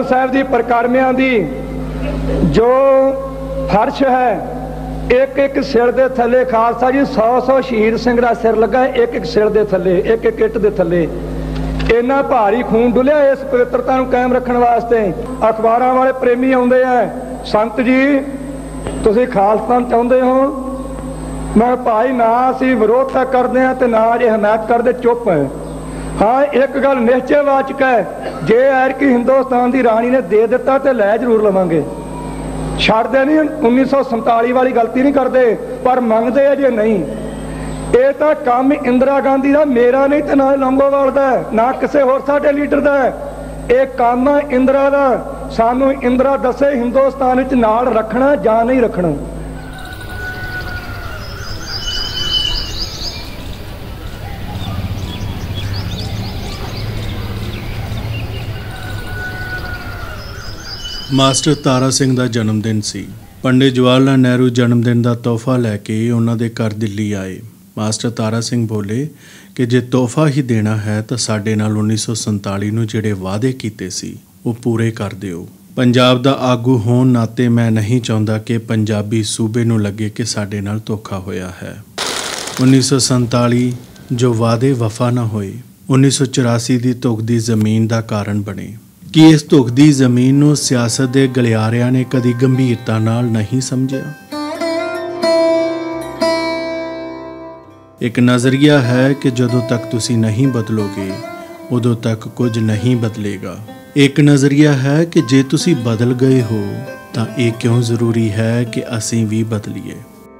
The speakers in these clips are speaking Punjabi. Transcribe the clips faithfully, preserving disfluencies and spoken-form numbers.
दरबार साहिब की परिक्रमां की जो फर्श है, एक एक सिर के थले खालसा जी सौ सौ शहीद सिंह का सिर लगा, एक एक सिर के थले, एक एक इट के थले। इन्ना भारी खून डुलिया इस पवित्रता को कायम रखने वास्ते। अखबारां वाले प्रेमी आउंदे हैं, संत जी तुसीं खालसा चाहुंदे हो? मैं भाई ना असीं विरोध तां करदे हां ते ना जे हमायत करदे, चुप है। हाँ एक गल निश्चयवाचक है, जे ऐरकी हिंदुस्तान की राणी ने दे दिता तो लै जरूर लवांगे, छड्डदे नहीं। उन्नीस सौ संताली वाली गलती नहीं करते, पर मंगते अजे नहीं। ये तो काम इंदिरा गांधी का मेरा नहीं तो ना लौंगोवाल का, ना किसी होर साडे लीडर का है। ये काम इंदिरा का, सानू इंदिरा दसे हिंदुस्तान च नाल रखना जां नहीं रखना। मास्टर तारा सिंह का जन्मदिन सी। पंडित जवाहर लाल नेहरू जन्मदिन का तोहफा लैके उन्होंने घर दिल्ली आए। मास्टर तारा सिंह बोले कि जे तोहफा ही देना है तो साडे नाल उन्नीस सौ संताली नूं जिहड़े वादे कीते सी वो पूरे कर दिओ। पंजाब दा आगू होण नाते मैं नहीं चाहुंदा कि पंजाबी सूबे नूं लगे कि साडे नाल धोखा होया है। उन्नीस सौ संताली जो वादे वफा ना होए, उन्नीस सौ चौरासी की धुखदी जमीन का कारण बने। कि इस धुखदी जमीन नूं सियासत के गलियारियां ने कदी गंभीरता नाल नहीं समझिया। एक नज़रिया है कि जदों तक तुसी नहीं बदलोगे उदों तक कुछ नहीं बदलेगा। एक नज़रिया है कि जे तुसी बदल गए हो तां ये क्यों ज़रूरी है कि असीं भी बदलीए।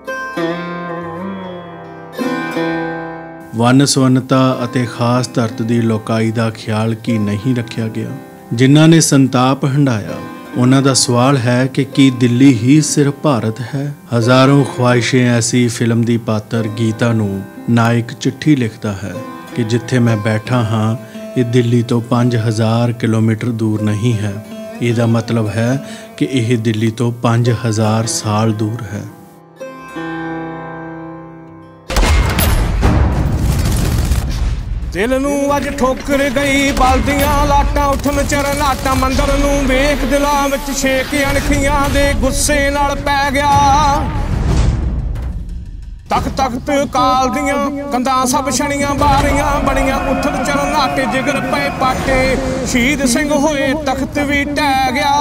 वन सवन्नता अते खास धरत की लोकाई का ख्याल की नहीं रखा गया। जिन्हां ने संताप हंडाया उन्हां दा सवाल है कि की दिल्ली ही सिर्फ भारत है। हज़ारों ख्वाहिशें ऐसी फिल्म दी पात्र गीता नूं नायक चिट्ठी लिखता है कि जिथे मैं बैठा हाँ ये दिल्ली तो पाँच हज़ार किलोमीटर दूर नहीं है। इसका मतलब है कि यह दिल्ली तो पाँच हज़ार साल दूर है। दिल नूं अज ठोकर गई बलदियां लाटां उठन चरनाटा मंदर नूं वेख दिलां विच छेक अणखियां दे गुस्से नाल पै गया। तख तख्त काल दियां कंधां सब छड़ियां बारियां बड़ियां उठन चरनाटे जिगर पे पाटे शहीद सिंह होए तख्त भी ढह गया।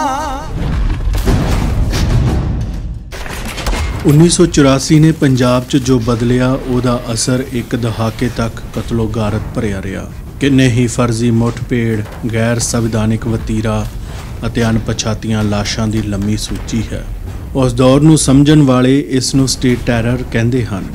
उन्नीस सौ चौरासी ने पंजाब च जो बदलिया उहदा असर एक दहाके तक कतलो गारत भरिया रहा। किन्ने ही फर्जी मुठभेड़ गैर संविधानिक वतीरा अते अणपछातियां लाशां दी लंबी सूची है। उस दौर नूं समझण वाले इस नूं स्टेट टैरर कहंदे हन।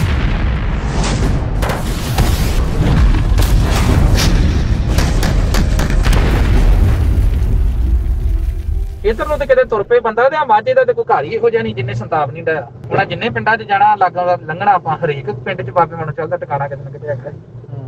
इधर ਨੂੰ ਤੇ ਕਿਤੇ ਤੁਰ ਪਏ ਬੰਦਾ ਤੇ ਮਾਝੇ ਦਾ ਤੇ ਕੋਈ ਘਰ ਹੀ ਇਹੋ ਜਿਹਾ ਨਹੀਂ ਜਿੰਨੇ ਸੰਤਾਪ ਨਹੀਂ ਡਾਇਆ। ਹੁਣ ਜਿੰਨੇ ਪਿੰਡਾਂ 'ਚ ਜਾਣਾ ਲਾਗਾਂ ਲੰਘਣਾ ਆਪਾਂ ਹਰੇਕ ਪਿੰਡ 'ਚ ਬਾਬੇ ਮਨ ਚੱਲਦਾ ਟਿਕਾਣਾ ਕਿਤੇ ਨਾ ਕਿਤੇ ਹੈਗਾ।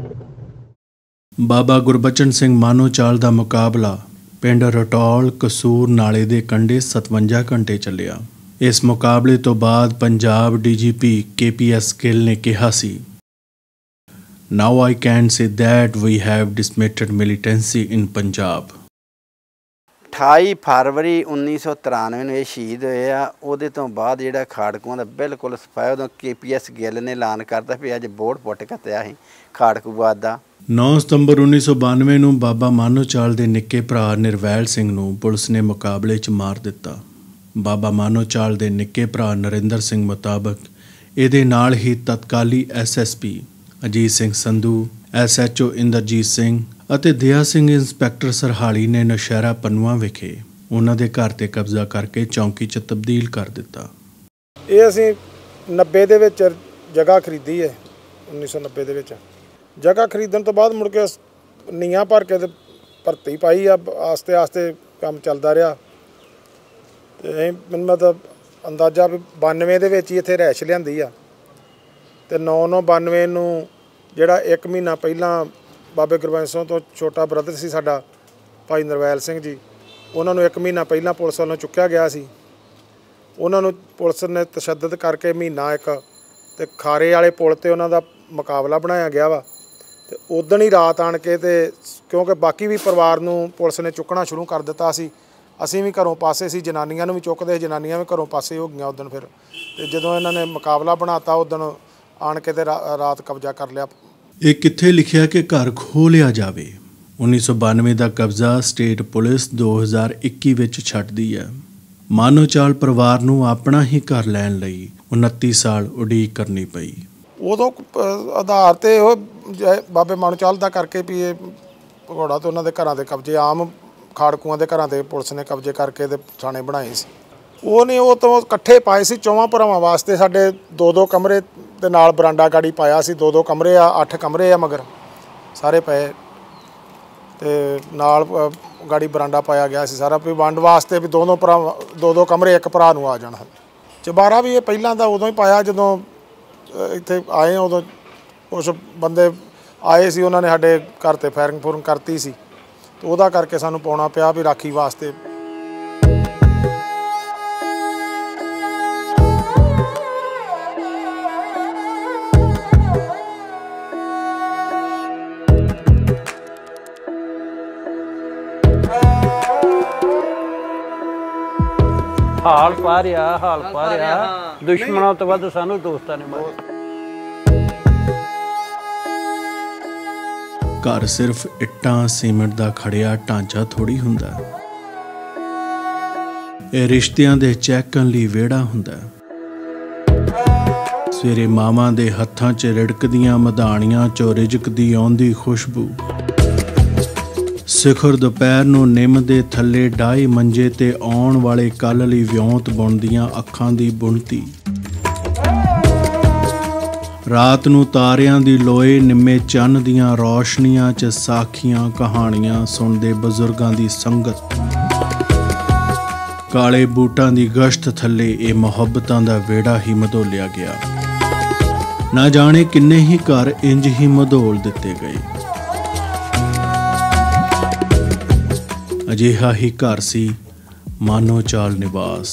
ਬਾਬਾ ਗੁਰਬਚਨ ਸਿੰਘ ਮਾਨੋਚਾਲ ਦਾ ਮੁਕਾਬਲਾ ਪਿੰਡ ਰਟੌਲ ਕਸੂਰ ਨਾਲੇ ਦੇ ਕੰਢੇ सतवंजा घंटे ਚੱਲਿਆ। ਇਸ ਮੁਕਾਬਲੇ ਤੋਂ ਬਾਅਦ ਪੰਜਾਬ ਡੀ ਜੀ ਪੀ ਕੇ ਪੀ ਐਸ ਗਿੱਲ ਨੇ ਕਿਹਾ ਸੀ, Now I can say that we have dismantled militancy in Punjab। अठाई फरवरी उन्नीस सौ तिरानवे में शहीद होए आ। उहदे तो बाद जिहड़ा खाड़कूआं दा बिल्कुल सफाया उदों के पी एस गिल ने ऐलान करता भी अज बोर्ड पुट कत्तिया ही खाड़कूवाद दा। नौ सतंबर उन्नीस सौ बानवे नूं बाबा मानोचाल दे निक्के भरा निरवैल सिंह नूं पुलिस ने मुकाबले च मार दिता। बाबा मानोचाल दे निक्के भरा नरिंदर सिंह मुताबक इहदे नाल ही तत्काली S S P Ajit Singh Sandhu, S H O Inderjit Singh ਅਤੇ ਦਿਆ ਸਿੰਘ ਇੰਸਪੈਕਟਰ ਸਰਹਾਲੀ ਨੇ ਨੌਸ਼ਹਿਰਾ ਪੰਨੂਆਂ ਵਿਖੇ ਉਹਨਾਂ ਦੇ ਘਰ ਤੇ ਕਬਜ਼ਾ ਕਰਕੇ ਚੌਂਕੀ 'ਚ ਤਬਦੀਲ ਕਰ ਦਿੱਤਾ। ਇਹ ਅਸੀਂ ਨੱਬੇ ਦੇ ਵਿੱਚ ਜਗ੍ਹਾ ਖਰੀਦੀ ਹੈ। ਉੱਨੀ ਸੌ ਨੱਬੇ ਦੇ ਵਿੱਚ ਜਗ੍ਹਾ ਖਰੀਦਣ ਤੋਂ ਬਾਅਦ ਮੁੜ ਕੇ ਨੀਆਂ ਭਰ ਕੇ ਤੇ ਭਰਤੀ ਪਾਈ ਆ। ਆਸਤੇ ਆਸਤੇ ਕੰਮ ਚੱਲਦਾ ਰਿਹਾ ਤੇ ਮੈਨੂੰ ਮਤਲਬ ਅੰਦਾਜ਼ਾ ਵੀ ਬਾਨਵੇਂ ਦੇ ਵਿੱਚ ਹੀ ਇੱਥੇ ਰਿਹਾਇਸ਼ ਲਿਆਂਦੀ ਆ ਤੇ ਨੌ ਨੌ ਬਾਨਵੇਂ ਨੂੰ ਜਿਹੜਾ ਇੱਕ ਮਹੀਨਾ ਪਹਿਲਾਂ ਬਾਬੇ ਗੁਰਬੰਸ ਸਿੰਘ ਤੋਂ ਛੋਟਾ ਬ੍ਰਦਰ ਸੀ ਸਾਡਾ ਭਾਈ ਨਰਵੈਲ ਸਿੰਘ ਜੀ, ਉਹਨਾਂ ਨੂੰ ਇੱਕ ਮਹੀਨਾ ਪਹਿਲਾਂ ਪੁਲਿਸ ਵੱਲੋਂ ਚੁੱਕਿਆ ਗਿਆ ਸੀ। ਉਹਨਾਂ ਨੂੰ ਪੁਲਿਸ ਨੇ ਤਸ਼ੱਦਦ ਕਰਕੇ ਮਹੀਨਾ ਇੱਕ ਤੇ ਖਾਰੇ ਵਾਲੇ ਪੁਲ 'ਤੇ ਉਹਨਾਂ ਦਾ ਮੁਕਾਬਲਾ ਬਣਾਇਆ ਗਿਆ ਵਾ ਤੇ ਉਦਣ ਹੀ ਰਾਤ ਆਣ ਕੇ ਤੇ ਕਿਉਂਕਿ ਬਾਕੀ ਵੀ ਪਰਿਵਾਰ ਨੂੰ ਪੁਲਿਸ ਨੇ ਚੁੱਕਣਾ ਸ਼ੁਰੂ ਕਰ ਦਿੱਤਾ ਸੀ। ਅਸੀਂ ਵੀ ਘਰੋਂ ਪਾਸੇ ਸੀ, ਜਨਾਨੀਆਂ ਨੂੰ ਵੀ ਚੁੱਕਦੇ, ਜਨਾਨੀਆਂ ਵੀ ਘਰੋਂ ਪਾਸੇ ਹੋ ਗਈਆਂ ਉਦਣ। ਫਿਰ ਤੇ ਜਦੋਂ ਇਹਨਾਂ ਨੇ ਮੁਕਾਬਲਾ ਬਣਾਤਾ ਉਦਣ ਆਣ ਕੇ ਤੇ ਰਾਤ ਕਬਜ਼ਾ ਕਰ ਲਿਆ। ਇਹ ਕਿੱਥੇ ਲਿਖਿਆ ਕਿ ਘਰ ਖੋਹ ਲਿਆ ਜਾਵੇ? ਉੱਨੀ ਸੌ ਬਾਨਵੇਂ ਦਾ ਕਬਜ਼ਾ ਸਟੇਟ ਪੁਲਿਸ ਦੋ ਹਜ਼ਾਰ ਇੱਕੀ ਵਿੱਚ ਛੱਡਦੀ ਹੈ। ਮਾਨੋਚਾਲ ਪਰਿਵਾਰ ਨੂੰ ਆਪਣਾ ਹੀ ਘਰ ਲੈਣ ਲਈ ਉਨੱਤੀ ਸਾਲ ਉਡੀਕ ਕਰਨੀ ਪਈ। ਉਦੋਂ ਆਧਾਰ ਤੇ ਉਹ ਬਾਬੇ ਮਾਨੋਚਾਲ ਦਾ ਕਰਕੇ ਵੀ ਇਹ ਭਗੌੜਾ ਤੇ ਉਹਨਾਂ ਦੇ ਘਰਾਂ ਦੇ ਕਬਜ਼ੇ, ਆਮ ਖਾੜਕੂਆਂ ਦੇ ਘਰਾਂ ਦੇ ਪੁਲਿਸ ਨੇ ਕਬਜ਼ੇ ਕਰਕੇ ਤੇ ਥਾਣੇ ਬਣਾਏ ਸੀ। ਉਹ ਨਹੀਂ, ਉਹ ਤੋਂ ਇਕੱਠੇ ਪਾਏ ਸੀ ਚੌਵਾਂ ਭਰਾਵਾਂ ਵਾਸਤੇ। ਸਾਡੇ ਦੋ ਦੋ ਕਮਰੇ ਦੇ ਨਾਲ ਬਰਾਂਡਾ ਗਾੜੀ ਪਾਇਆ ਸੀ। ਦੋ ਦੋ ਕਮਰੇ ਆ, ਅੱਠ ਕਮਰੇ ਆ ਮਗਰ ਸਾਰੇ ਪਏ ਤੇ ਨਾਲ ਗਾੜੀ ਬਰਾਂਡਾ ਪਾਇਆ ਗਿਆ ਸੀ ਸਾਰਾ ਵੀ ਵੰਡ ਵਾਸਤੇ ਵੀ ਦੋਨੋਂ ਭਰਾ ਦੋ ਦੋ ਕਮਰੇ ਇੱਕ ਭਰਾ ਨੂੰ ਆ ਜਾਣ। ਚੁਬਾਰਾ ਵੀ ਇਹ ਪਹਿਲਾਂ ਦਾ ਉਦੋਂ ਹੀ ਪਾਇਆ ਜਦੋਂ ਇੱਥੇ ਆਏ, ਉਦੋਂ ਕੁਛ ਬੰਦੇ ਆਏ ਸੀ, ਉਹਨਾਂ ਨੇ ਸਾਡੇ ਘਰ 'ਤੇ ਫਾਇਰਿੰਗ ਫੂਰਿੰਗ ਕਰਤੀ ਸੀ ਤੇ ਉਹਦਾ ਕਰਕੇ ਸਾਨੂੰ ਪਾਉਣਾ ਪਿਆ ਵੀ ਰਾਖੀ ਵਾਸਤੇ। ਹਾਲ ਪਾ ਰਿਹਾ ਹਾਲ ਪਾ ਰਿਹਾ ਦੁਸ਼ਮਣਾਂ ਤੋਂ ਵੱਧ ਸਾਨੂੰ ਦੋਸਤਾਂ ਨੇ ਮਾਰਿਆ। ਘਰ ਸਿਰਫ ਇੱਟਾਂ ਸੀਮੈਂਟ ਦਾ ਖੜਿਆ ਢਾਂਚਾ ਥੋੜੀ ਹੁੰਦਾ, ਇਹ ਰਿਸ਼ਤਿਆਂ ਦੇ ਚੈੱਕਣ ਲਈ ਵਿਹੜਾ ਹੁੰਦਾ। ਸਵੇਰੇ ਮਾਵਾਂ ਦੇ ਹੱਥਾਂ 'ਚ ਰਿੜਕਦੀਆਂ ਮਧਾਣੀਆਂ 'ਚੋਂ ਰਿਜਕਦੀ ਆਉਂਦੀ ਖੁਸ਼ਬੂ, ਸਿਖਰ ਦੁਪਹਿਰ ਨੂੰ ਨਿੰਮ ਦੇ ਥੱਲੇ ਡਾਹੀ ਮੰਜੇ ਤੇ ਆਉਣ ਵਾਲੇ ਕੱਲ੍ਹ ਲਈ ਵਿਉਂਤ ਬੁਣਦੀਆਂ ਅੱਖਾਂ ਦੀ ਬੁਣਤੀ, ਰਾਤ ਨੂੰ ਤਾਰਿਆਂ ਦੀ ਲੋਏ ਨਿੰਮੇ ਚੰਨ ਦੀਆਂ ਰੌਸ਼ਨੀਆਂ 'ਚ ਸਾਖੀਆਂ ਕਹਾਣੀਆਂ ਸੁਣਦੇ ਬਜ਼ੁਰਗਾਂ ਦੀ ਸੰਗਤ, ਕਾਲੇ ਬੂਟਾਂ ਦੀ ਗਸ਼ਤ ਥੱਲੇ ਇਹ ਮੁਹੱਬਤਾਂ ਦਾ ਵਿਹੜਾ ਹੀ ਮਧੋਲਿਆ ਗਿਆ। ਨਾ ਜਾਣੇ ਕਿੰਨੇ ਹੀ ਘਰ ਇੰਜ ਹੀ ਮਧੋਲ ਦਿੱਤੇ ਗਏ। ਅਜਿਹਾ ਹੀ ਘਰ ਸੀ ਮਾਨੋਚਾਲ ਨਿਵਾਸ।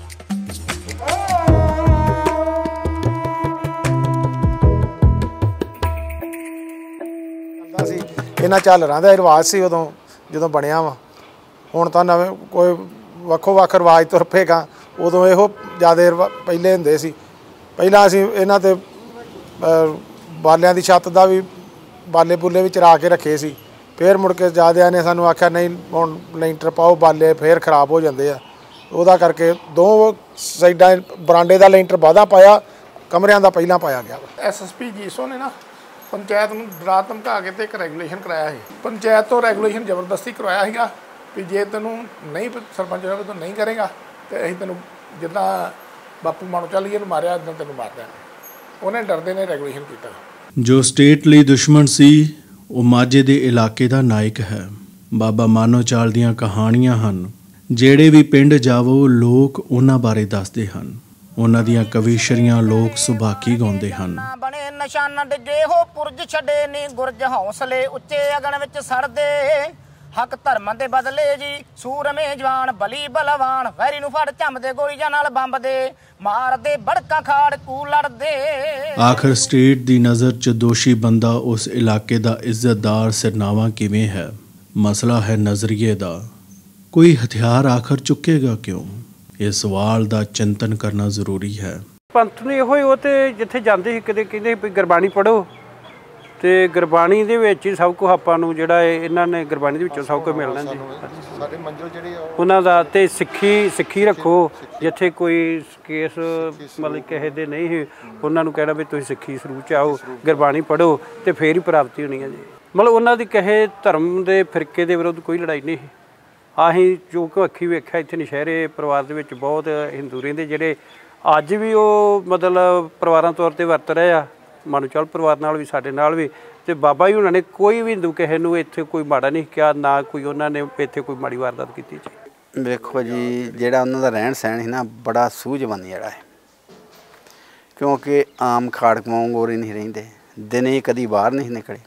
ਸੀ ਇਹਨਾਂ ਝਾਲਰਾਂ ਦਾ ਰਿਵਾਜ ਸੀ ਉਦੋਂ ਜਦੋਂ ਬਣਿਆ ਵਾ। ਹੁਣ ਤਾਂ ਨਵੇਂ ਕੋਈ ਵੱਖੋ ਵੱਖ ਰਿਵਾਜ ਤੁਰ ਪਏਗਾ, ਉਦੋਂ ਇਹੋ ਜ਼ਿਆਦਾ ਪਹਿਲੇ ਹੁੰਦੇ ਸੀ। ਪਹਿਲਾਂ ਅਸੀਂ ਇਹਨਾਂ 'ਤੇ ਬਾਲਿਆਂ ਦੀ ਛੱਤ ਦਾ ਵੀ ਬਾਲੇ ਬੁੱਲੇ ਵੀ ਚਰਾ ਕੇ ਰੱਖੇ ਸੀ। ਫਿਰ ਮੁੜ ਕੇ ਜ਼ਿਆਦਿਆਂ ਨੇ ਸਾਨੂੰ ਆਖਿਆ ਨਹੀਂ ਹੁਣ ਲੈਂਟਰ ਪਾਓ, ਬਾਲੇ ਫਿਰ ਖਰਾਬ ਹੋ ਜਾਂਦੇ ਆ। ਉਹਦਾ ਕਰਕੇ ਦੋ ਸਾਈਡਾਂ ਬਰਾਂਡੇ ਦਾ ਲੈਂਟਰ ਬਾਅਦਾਂ ਪਾਇਆ, ਕਮਰਿਆਂ ਦਾ ਪਹਿਲਾਂ ਪਾਇਆ ਗਿਆ। ਐਸ ਐਸ ਪੀ ਜੀਸੋ ਨੇ ਨਾ ਪੰਚਾਇਤ ਨੂੰ ਡਰਾ ਧਮਕਾ ਕੇ ਤੇ ਇੱਕ ਰੈਗੂਲੇਸ਼ਨ ਕਰਾਇਆ ਸੀ। ਪੰਚਾਇਤ ਤੋਂ ਰੈਗੂਲੇਸ਼ਨ ਜ਼ਬਰਦਸਤੀ ਕਰਵਾਇਆ ਸੀਗਾ ਵੀ ਜੇ ਤੈਨੂੰ ਨਹੀਂ ਸਰਪੰਚ ਸਾਹਿਬ ਤੂੰ ਨਹੀਂ ਕਰੇਗਾ ਤੇ ਅਸੀਂ ਤੈਨੂੰ ਜਿੱਦਾਂ ਬਾਪੂ ਮਾਨੋਚਾਲ ਨੂੰ ਮਾਰਿਆ ਇੱਦਾਂ ਤੈਨੂੰ ਮਾਰ ਦੇਣਾ। ਉਹਨੇ ਡਰਦੇ ਨੇ ਰੈਗੂਲੇਸ਼ਨ ਕੀਤਾ। ਜੋ ਸਟੇਟ ਲਈ ਦੁਸ਼ਮਣ ਸੀ ਉਹ ਮਾਝੇ ਦੇ ਇਲਾਕੇ ਦਾ ਨਾਇਕ ਹੈ। ਬਾਬਾ ਮਾਨੋਚਾਲ ਦੀਆਂ ਕਹਾਣੀਆਂ ਹਨ। ਜਿਹੜੇ ਵੀ ਪਿੰਡ ਜਾਵੋ ਲੋਕ ਉਹਨਾਂ ਬਾਰੇ ਦੱਸਦੇ ਹਨ। ਉਹਨਾਂ ਦੀਆਂ ਕਵੀਸ਼ਰੀਆਂ ਲੋਕ ਸੁਭਾਕੀ ਗਾਉਂਦੇ ਹਨ। ਬਣੇ ਨਿਸ਼ਾਨਾ ਡਿੱਗੇ ਹੋ ਪੁਰਜ ਛੱਡੇ ਨੀ ਗੁਰਜ ਹੌਸਲੇ ਉੱਚੇ ਅਗਨ ਵਿੱਚ ਸੜਦੇ ਹੱਕ ਧਰਮ ਦੇ ਬਦਲੇ ਜੀ ਸੂਰਮੇ ਜਵਾਨ ਬਲੀ ਬਲਵਾਨ ਵੈਰੀ ਨੂੰ ਫੜ ਝੰਮਦੇ ਗੋਲੀਆਂ ਨਾਲ ਬੰਬ ਦੇ ਮਾਰਦੇ ਬੜਕਾਂ ਖਾੜ ਕੂ ਲੜਦੇ। ਆਖਰ ਸਟੇਟ ਦੀ ਨਜ਼ਰ 'ਚ ਦੋਸ਼ੀ ਬੰਦਾ ਉਸ ਇਲਾਕੇ ਦਾ ਇੱਜ਼ਤਦਾਰ ਸਿਰਨਾਵਾ ਕਿਵੇਂ ਹੈ? ਮਸਲਾ ਹੈ ਨਜ਼ਰੀਏ ਦਾ। ਕੋਈ ਹਥਿਆਰ ਆਖਰ ਚੁੱਕੇਗਾ ਕਿਉਂ? ਇਹ ਸਵਾਲ ਦਾ ਚਿੰਤਨ ਕਰਨਾ ਜ਼ਰੂਰੀ ਹੈ। ਪੰਥ ਨੂੰ ਇਹੋ ਹੀ ਉਹ ਤੇ ਜਿੱਥੇ ਜਾਂਦੇ ਸੀ ਕਦੇ ਕਹਿੰਦੇ ਵੀ ਗੁਰਬਾਣੀ ਪੜ੍ਹੋ ਤੇ ਗੁਰਬਾਣੀ ਦੇ ਵਿੱਚ ਹੀ ਸਭ ਕੁਝ ਆਪਾਂ ਨੂੰ ਜਿਹੜਾ ਇਹਨਾਂ ਨੇ ਗੁਰਬਾਣੀ ਦੇ ਵਿੱਚੋਂ ਸਭ ਕੁਝ ਮਿਲਣਾ ਜੀ। ਸਾਡੇ ਮੰਜ਼ਿਲ ਜਿਹੜੀ ਉਹਨਾਂ ਦਾ ਤੇ ਸਿੱਖੀ ਸਿੱਖੀ ਰੱਖੋ। ਜਿੱਥੇ ਕੋਈ ਕੇਸ ਮਤਲਬ ਕਿਸੇ ਦੇ ਨਹੀਂ ਸੀ ਉਹਨਾਂ ਨੂੰ ਕਹਿਣਾ ਵੀ ਤੁਸੀਂ ਸਿੱਖੀ ਸਰੂਪ 'ਚ ਆਓ, ਗੁਰਬਾਣੀ ਪੜ੍ਹੋ ਤੇ ਫੇਰ ਹੀ ਪ੍ਰਾਪਤੀ ਹੋਣੀ ਹੈ ਜੀ। ਮਤਲਬ ਉਹਨਾਂ ਦੀ ਕਿਸੇ ਧਰਮ ਦੇ ਫਿਰਕੇ ਦੇ ਵਿਰੁੱਧ ਕੋਈ ਲੜਾਈ ਨਹੀਂ ਸੀ। ਅਸੀਂ ਜੋ ਕਿ ਅੱਖੀਂ ਵੇਖਿਆ ਇੱਥੇ ਨਸ਼ਹਿਰੇ ਪਰਿਵਾਰ ਦੇ ਵਿੱਚ ਬਹੁਤ ਹਿੰਦੂ ਰਹਿੰਦੇ ਜਿਹੜੇ ਅੱਜ ਵੀ ਉਹ ਮਤਲਬ ਪਰਿਵਾਰਾਂ ਤੌਰ 'ਤੇ ਵਰਤ ਰਹੇ ਆ। ਮਾਨੋਚਾਲ ਪਰਿਵਾਰ ਨਾਲ ਵੀ ਸਾਡੇ ਨਾਲ ਵੀ ਤੇ ਬਾਬਾ ਜੀ ਉਹਨਾਂ ਨੇ ਕੋਈ ਵੀ ਹਿੰਦੂ ਕਿਸੇ ਨੂੰ ਇੱਥੇ ਕੋਈ ਮਾੜਾ ਨਹੀਂ ਕਿਹਾ, ਨਾ ਕੋਈ ਉਹਨਾਂ ਨੇ ਇੱਥੇ ਕੋਈ ਮਾੜੀ ਵਾਰਦਾਤ ਕੀਤੀ ਜੀ। ਵੇਖੋ ਜੀ ਜਿਹੜਾ ਉਹਨਾਂ ਦਾ ਰਹਿਣ ਸਹਿਣ ਸੀ ਨਾ ਬੜਾ ਸੂਝਵਾਨ ਜਿਹੜਾ ਹੈ, ਕਿਉਂਕਿ ਆਮ ਖਾੜਕ ਵਾਂਗ ਹੀ ਨਹੀਂ ਰਹਿੰਦੇ। ਦਿਨੇ ਕਦੀ ਬਾਹਰ ਨਹੀਂ ਨਿਕਲੇ।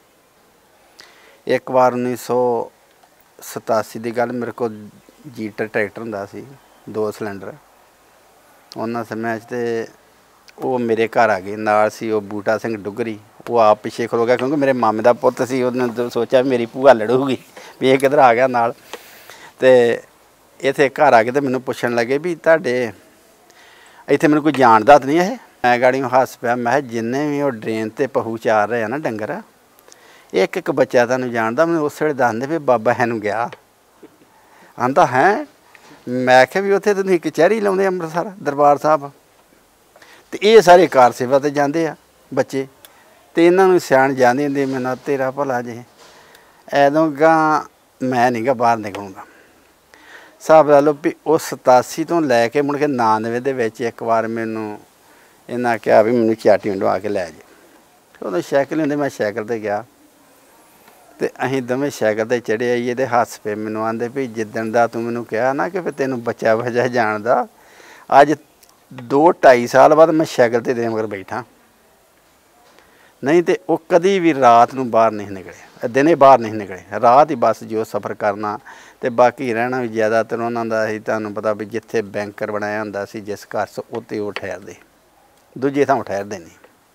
ਇੱਕ ਵਾਰ ਉੱਨੀ ਸੌ ਸਤਾਸੀ ਦੀ ਗੱਲ, ਮੇਰੇ ਕੋਲ ਜੀਟਰ ਟਰੈਕਟਰ ਹੁੰਦਾ ਸੀ ਦੋ ਸਿਲੰਡਰ। ਉਹਨਾਂ ਸਮਿਆਂ 'ਚ ਤੇ ਉਹ ਮੇਰੇ ਘਰ ਆ ਗਏ। ਨਾਲ ਸੀ ਉਹ ਬੂਟਾ ਸਿੰਘ ਡੁੱਗਰੀ, वो आप पिछे खलो गया क्योंकि मेरे मामे का पुत सी उन्होंने सोचा मेरी भूआ लड़ूगी भी ये किधर आ गया नाल ते इत्थे घर आ के तो मैनू पुछन लगे भी तुहाडे इत्थे मैनू कोई जानदा तो नहीं है। मैं गाड़ी हस पाया मैं जिन्ने भी वो ड्रेन ते पहू चार रहे हैं ना डंगर एक एक बच्चा तुहानू जानदा मैनू उस वेले दसदे भी बाबा हैनू गया आंदा है। मैं आख्या भी उत्थे तुसीं कचहरी लाउंदे अमृतसर दरबार साहब ते ये सारे कार सेवा ते जांदे आ बच्चे ते इन्हां नूं सियाण जांदे हुंदे मैनूं तेरा भला जे ऐदों गां मैं नहीं गा बाहर निकलूँगा। हिसाब ला लो भी उस सतासी तो लैके मुड़ के नानवे दे विच एक बार मैनू इन्हां कहा भी मैनू चाटी वंडो आके लै जे उदों साइकिल हुंदे मैं साइकिल ते गया ते असीं दोवें साइकिल ते चढ़े आइए ते हस पे मैनू आंदे भी जिद्दण दा तूं मैनू कहा ना कि तैनू बच्चा बच्चा जानदा अज दो ढाई साल बाद मैं साइकिल ते मगर बैठा नहीं तो वह कभी भी रात नूं बाहर नहीं निकले दिने बाहर नहीं निकले रात ही बस जो सफ़र करना तो बाकी रहना भी ज़्यादातर उन्होंने ही तुहानूं पता भी जिथे बैंकर बनाया हुंदा सी जिस घर च उत्ते वो ठहरदे दूजे थां ठहरदे नहीं।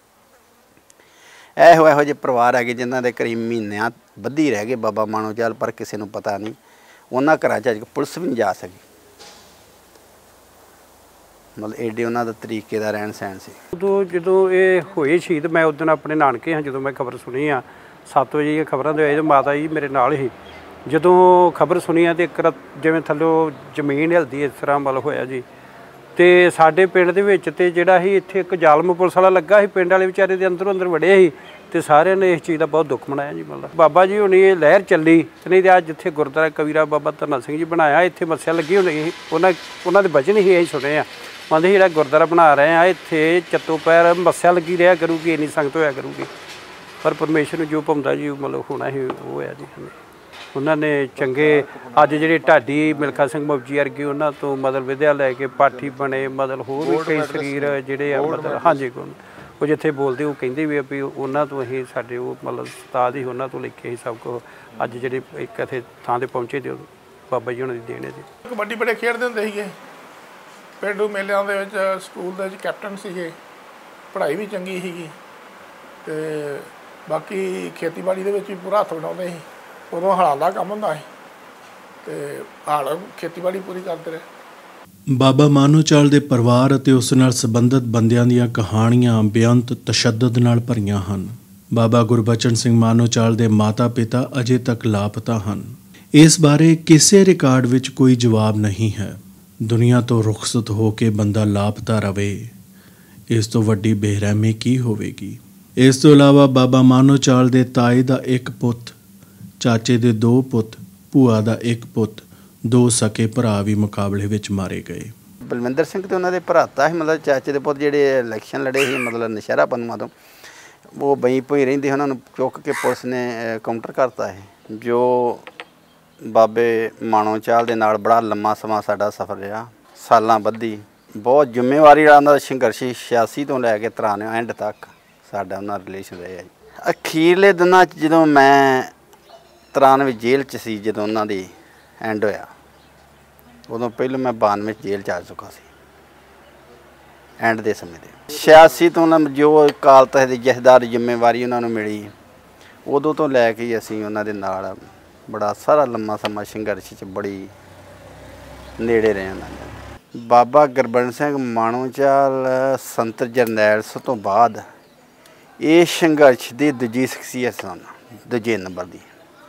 ਇਹੋ ਇਹੋ ਜਿਹੇ ਪਰਿਵਾਰ ਹੈਗੇ ਜਿਨ੍ਹਾਂ ਦੇ ਕਰੀਬ ਮਹੀਨਿਆਂ ਬੱਧੀ ਰਹਿ ਗਏ ਬਾਬਾ ਮਾਣੋ ਚਾਲ ਪਰ ਕਿਸੇ ਨੂੰ ਪਤਾ ਨਹੀਂ ਉਹਨਾਂ ਘਰਾਂ 'ਚ ਅੱਜ ਪੁਲਿਸ ਵੀ ਨਹੀਂ ਜਾ ਸਕੀ ਮਤਲਬ ਏਡੇ ਉਹਨਾਂ ਦਾ ਤਰੀਕੇ ਦਾ ਰਹਿਣ ਸਹਿਣ ਸੀ। ਉਦੋਂ ਜਦੋਂ ਇਹ ਹੋਏ ਸ਼ਹੀਦ ਮੈਂ ਉਦੋਂ ਆਪਣੇ ਨਾਨਕੇ ਹਾਂ ਜਦੋਂ ਮੈਂ ਖਬਰ ਸੁਣੀ ਆ ਸੱਤ ਵਜੇ ਇਹ ਖਬਰਾਂ ਦੇ ਆਏ ਮਾਤਾ ਜੀ ਮੇਰੇ ਨਾਲ ਹੀ ਜਦੋਂ ਖਬਰ ਸੁਣੀ ਆ ਤੇ ਇੱਕ ਜਿਵੇਂ ਥੱਲੋਂ ਜ਼ਮੀਨ ਹਿਲਦੀ ਇਸ ਤਰ੍ਹਾਂ ਮਤਲਬ ਹੋਇਆ ਜੀ ਤੇ ਸਾਡੇ ਪਿੰਡ ਦੇ ਵਿੱਚ ਤੇ ਜਿਹੜਾ ਸੀ ਇੱਥੇ ਇੱਕ ਜ਼ਾਲਮ ਪੁਲਿਸ ਵਾਲਾ ਲੱਗਾ ਸੀ ਪਿੰਡ ਵਾਲੇ ਵਿਚਾਰੇ ਦੇ ਅੰਦਰੋਂ ਅੰਦਰ ਵੜੇ ਸੀ ਤੇ ਸਾਰਿਆਂ ਨੇ ਇਸ ਚੀਜ਼ ਦਾ ਬਹੁਤ ਦੁੱਖ ਮਨਾਇਆ ਜੀ। ਮਤਲਬ ਬਾਬਾ ਜੀ ਹੁਣੀ ਇਹ ਲਹਿਰ ਚੱਲੀ ਤੇ ਨਹੀਂ ਤੇ ਅੱਜ ਜਿੱਥੇ ਗੁਰਦੁਆਰਾ ਕਬੀਰਾ ਬਾਬਾ ਧਰਨਾ ਸਿੰਘ ਜੀ ਬਣਾਇਆ ਇੱਥੇ ਮੱਸਿਆ ਲੱਗੀ ਹੋਣੀ ਸੀ ਉਹਨਾਂ ਉਹਨਾਂ ਦੇ ਵਚਨ ਹੀ ਅਸੀਂ ਸੁਣੇ ਆ ਕਹਿੰਦੇ ਜਿਹੜਾ ਗੁਰਦੁਆਰਾ ਬਣਾ ਰਹੇ ਆ ਇੱਥੇ ਚੱਤੋ ਪੈਰ ਮੱਸਿਆ ਲੱਗੀ ਰਿਹਾ ਕਰੂਗੀ ਇੰਨੀ ਸੰਗਤ ਹੋਇਆ ਕਰੂਗੀ ਪਰ ਪਰਮੇਸ਼ਰ ਨੂੰ ਜੋ ਭਾਉਂਦਾ ਜੀ ਮਤਲਬ ਹੋਣਾ ਹੀ ਉਹ ਹੋਇਆ ਜੀ। ਉਹਨਾਂ ਨੇ ਚੰਗੇ ਅੱਜ ਜਿਹੜੇ ਢਾਡੀ ਮਿਲਖਾ ਸਿੰਘ ਮੌਜੀ ਵਰਗੇ ਉਹਨਾਂ ਤੋਂ ਮਤਲਬ ਵਿਦਿਆ ਲੈ ਕੇ ਪਾਠੀ ਬਣੇ ਮਤਲਬ ਹੋਰ ਵੀ ਕਈ ਸਰੀਰ ਜਿਹੜੇ ਆ ਮਤਲਬ ਹਾਂਜੀ ਉਹ ਜਿੱਥੇ ਬੋਲਦੇ ਉਹ ਕਹਿੰਦੇ ਵੀ ਵੀ ਉਹਨਾਂ ਤੋਂ ਅਸੀਂ ਸਾਡੇ ਉਹ ਮਤਲਬ ਉਸਤਾਦ ਹੀ ਉਹਨਾਂ ਤੋਂ ਲਿਖੇ ਸੀ ਸਭ ਕੁਝ ਅੱਜ ਜਿਹੜੇ ਇੱਕ ਇੱਥੇ ਥਾਂ 'ਤੇ ਪਹੁੰਚੇ ਤੇ ਬਾਬਾ ਜੀ ਉਹਨਾਂ ਦੀ ਦੇਣ ਹੈ ਜੀ। ਕਬੱਡੀ ਬੜੇ ਖੇਡਦੇ ਹੁੰਦੇ ਸੀਗੇ ਪੇਂਡੂ ਮੇਲਿਆਂ ਦੇ ਵਿੱਚ ਸਕੂਲ ਦੇ ਵਿੱਚ ਕੈਪਟਨ ਸੀਗੇ ਪੜ੍ਹਾਈ ਵੀ ਚੰਗੀ ਸੀਗੀ ਅਤੇ ਬਾਕੀ ਖੇਤੀਬਾੜੀ ਦੇ ਵਿੱਚ ਵੀ ਪੂਰਾ ਹੱਥ ਵਟਾਉਂਦੇ ਸੀ ਉਦੋਂ ਹਲਾਂ ਦਾ ਕੰਮ ਹੁੰਦਾ ਸੀ ਅਤੇ ਹਲ ਖੇਤੀਬਾੜੀ ਪੂਰੀ ਕਰਦੇ ਰਹੇ। ਬਾਬਾ ਮਾਨੋ ਚਾਲ ਦੇ ਪਰਿਵਾਰ ਅਤੇ ਉਸ ਨਾਲ ਸੰਬੰਧਿਤ ਬੰਦਿਆਂ ਦੀਆਂ ਕਹਾਣੀਆਂ ਬੇਅੰਤ ਤਸ਼ੱਦਦ ਨਾਲ ਭਰੀਆਂ ਹਨ। ਬਾਬਾ ਗੁਰਬਚਨ ਸਿੰਘ ਮਾਨੋ ਚਾਲ ਦੇ ਮਾਤਾ ਪਿਤਾ ਅਜੇ ਤੱਕ ਲਾਪਤਾ ਹਨ। ਇਸ ਬਾਰੇ ਕਿਸੇ ਰਿਕਾਰਡ ਵਿੱਚ ਕੋਈ ਜਵਾਬ ਨਹੀਂ ਹੈ। ਦੁਨੀਆ ਤੋਂ ਰੁਖਸਤ ਹੋ ਕੇ ਬੰਦਾ ਲਾਪਤਾ ਰਵੇ ਇਸ ਤੋਂ ਵੱਡੀ ਬੇਰਹਿਮੀ ਕੀ ਹੋਵੇਗੀ। ਇਸ ਤੋਂ ਇਲਾਵਾ ਬਾਬਾ ਮਾਨੋ ਚਾਲ ਦੇ ਤਾਏ ਦਾ ਇੱਕ ਪੁੱਤ ਚਾਚੇ ਦੇ ਦੋ ਪੁੱਤ ਭੂਆ ਦਾ ਇੱਕ ਪੁੱਤ ਦੋ ਸਕੇ ਭਰਾ ਵੀ ਮੁਕਾਬਲੇ ਵਿੱਚ ਮਾਰੇ ਗਏ। ਬਲਵਿੰਦਰ ਸਿੰਘ ਤੇ ਉਹਨਾਂ ਦੇ ਭਰਾਤਾ ਸੀ ਮਤਲਬ ਚਾਚੇ ਦੇ ਪੁੱਤ ਜਿਹੜੇ ਇਲੈਕਸ਼ਨ ਲੜੇ ਸੀ ਮਤਲਬ ਨਸ਼ਹਿਰਾ ਪੰਨੂਆਂ ਤੋਂ ਉਹ ਬਈ ਭਈ ਰਹਿੰਦੇ ਉਹਨਾਂ ਨੂੰ ਚੁੱਕ ਕੇ ਪੁਲਿਸ ਨੇ ਕਾਊਂਟਰ ਕਰਤਾ ਹੈ। ਜੋ ਬਾਬੇ ਮਾਣੋ ਚਾਲ ਦੇ ਨਾਲ ਬੜਾ ਲੰਮਾ ਸਮਾਂ ਸਾਡਾ ਸਫ਼ਰ ਰਿਹਾ ਸਾਲਾਂ ਬੱਧੀ ਬਹੁਤ ਜ਼ਿੰਮੇਵਾਰੀ ਵਾਲਾ ਉਹਨਾਂ ਦਾ ਸੰਘਰਸ਼ ਛਿਆਸੀ ਤੋਂ ਲੈ ਕੇ ਤਰਾਨਵੇਂ ਐਂਡ ਤੱਕ ਸਾਡਾ ਉਹਨਾਂ ਰਿਲੇਸ਼ਨ ਰਿਹਾ ਜੀ। ਅਖੀਰਲੇ ਦਿਨਾਂ 'ਚ ਜਦੋਂ ਮੈਂ ਤਰਾਨਵੇਂ ਜੇਲ੍ਹ 'ਚ ਸੀ ਜਦੋਂ ਉਹਨਾਂ ਦੀ ਐਂਡ ਹੋਇਆ ਉਦੋਂ ਪਹਿਲਾਂ ਮੈਂ ਬਾਨਵੇਂ ਜੇਲ੍ਹ 'ਚ ਆ ਚੁੱਕਾ ਸੀ ਐਂਡ ਦੇ ਸਮੇਂ 'ਤੇ ਛਿਆਸੀ ਤੋਂ ਉਹਨਾਂ ਜੋ ਅਕਾਲ ਤਖ਼ਤ ਦੀ ਜਥੇਦਾਰ ਜ਼ਿੰਮੇਵਾਰੀ ਉਹਨਾਂ ਨੂੰ ਮਿਲੀ ਉਦੋਂ ਤੋਂ ਲੈ ਕੇ ਅਸੀਂ ਉਹਨਾਂ ਦੇ ਨਾਲ ਬੜਾ ਸਾਰਾ ਲੰਮਾ ਸਮਾਂ ਸੰਘਰਸ਼ 'ਚ ਬੜੀ ਨੇੜੇ ਰਹੇ ਉਹਨਾਂ ਦੇ। ਬਾਬਾ ਗੁਰਬਚਨ ਸਿੰਘ ਮਾਣੋ ਚਾਲ ਸੰਤ ਜਰਨੈਲ ਤੋਂ ਬਾਅਦ ਇਹ ਸੰਘਰਸ਼ ਦੀ ਦੂਜੀ ਸ਼ਖਸੀਅਤ ਸਨ ਦੂਜੇ ਨੰਬਰ ਦੀ।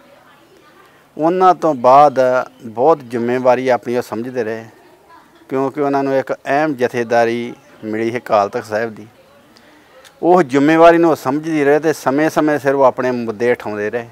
ਉਹਨਾਂ ਤੋਂ ਬਾਅਦ ਬਹੁਤ ਜ਼ਿੰਮੇਵਾਰੀ ਆਪਣੀ ਉਹ ਸਮਝਦੇ ਰਹੇ ਕਿਉਂਕਿ ਉਹਨਾਂ ਨੂੰ ਇੱਕ ਅਹਿਮ ਜਥੇਦਾਰੀ ਮਿਲੀ ਹੈ ਅਕਾਲ ਤਖ਼ਤ ਸਾਹਿਬ ਦੀ। ਉਹ ਜ਼ਿੰਮੇਵਾਰੀ ਨੂੰ ਸਮਝਦੇ ਰਹੇ ਅਤੇ ਸਮੇਂ ਸਮੇਂ ਸਿਰ ਉਹ ਆਪਣੇ ਮੁੱਦੇ ਉਠਾਉਂਦੇ ਰਹੇ।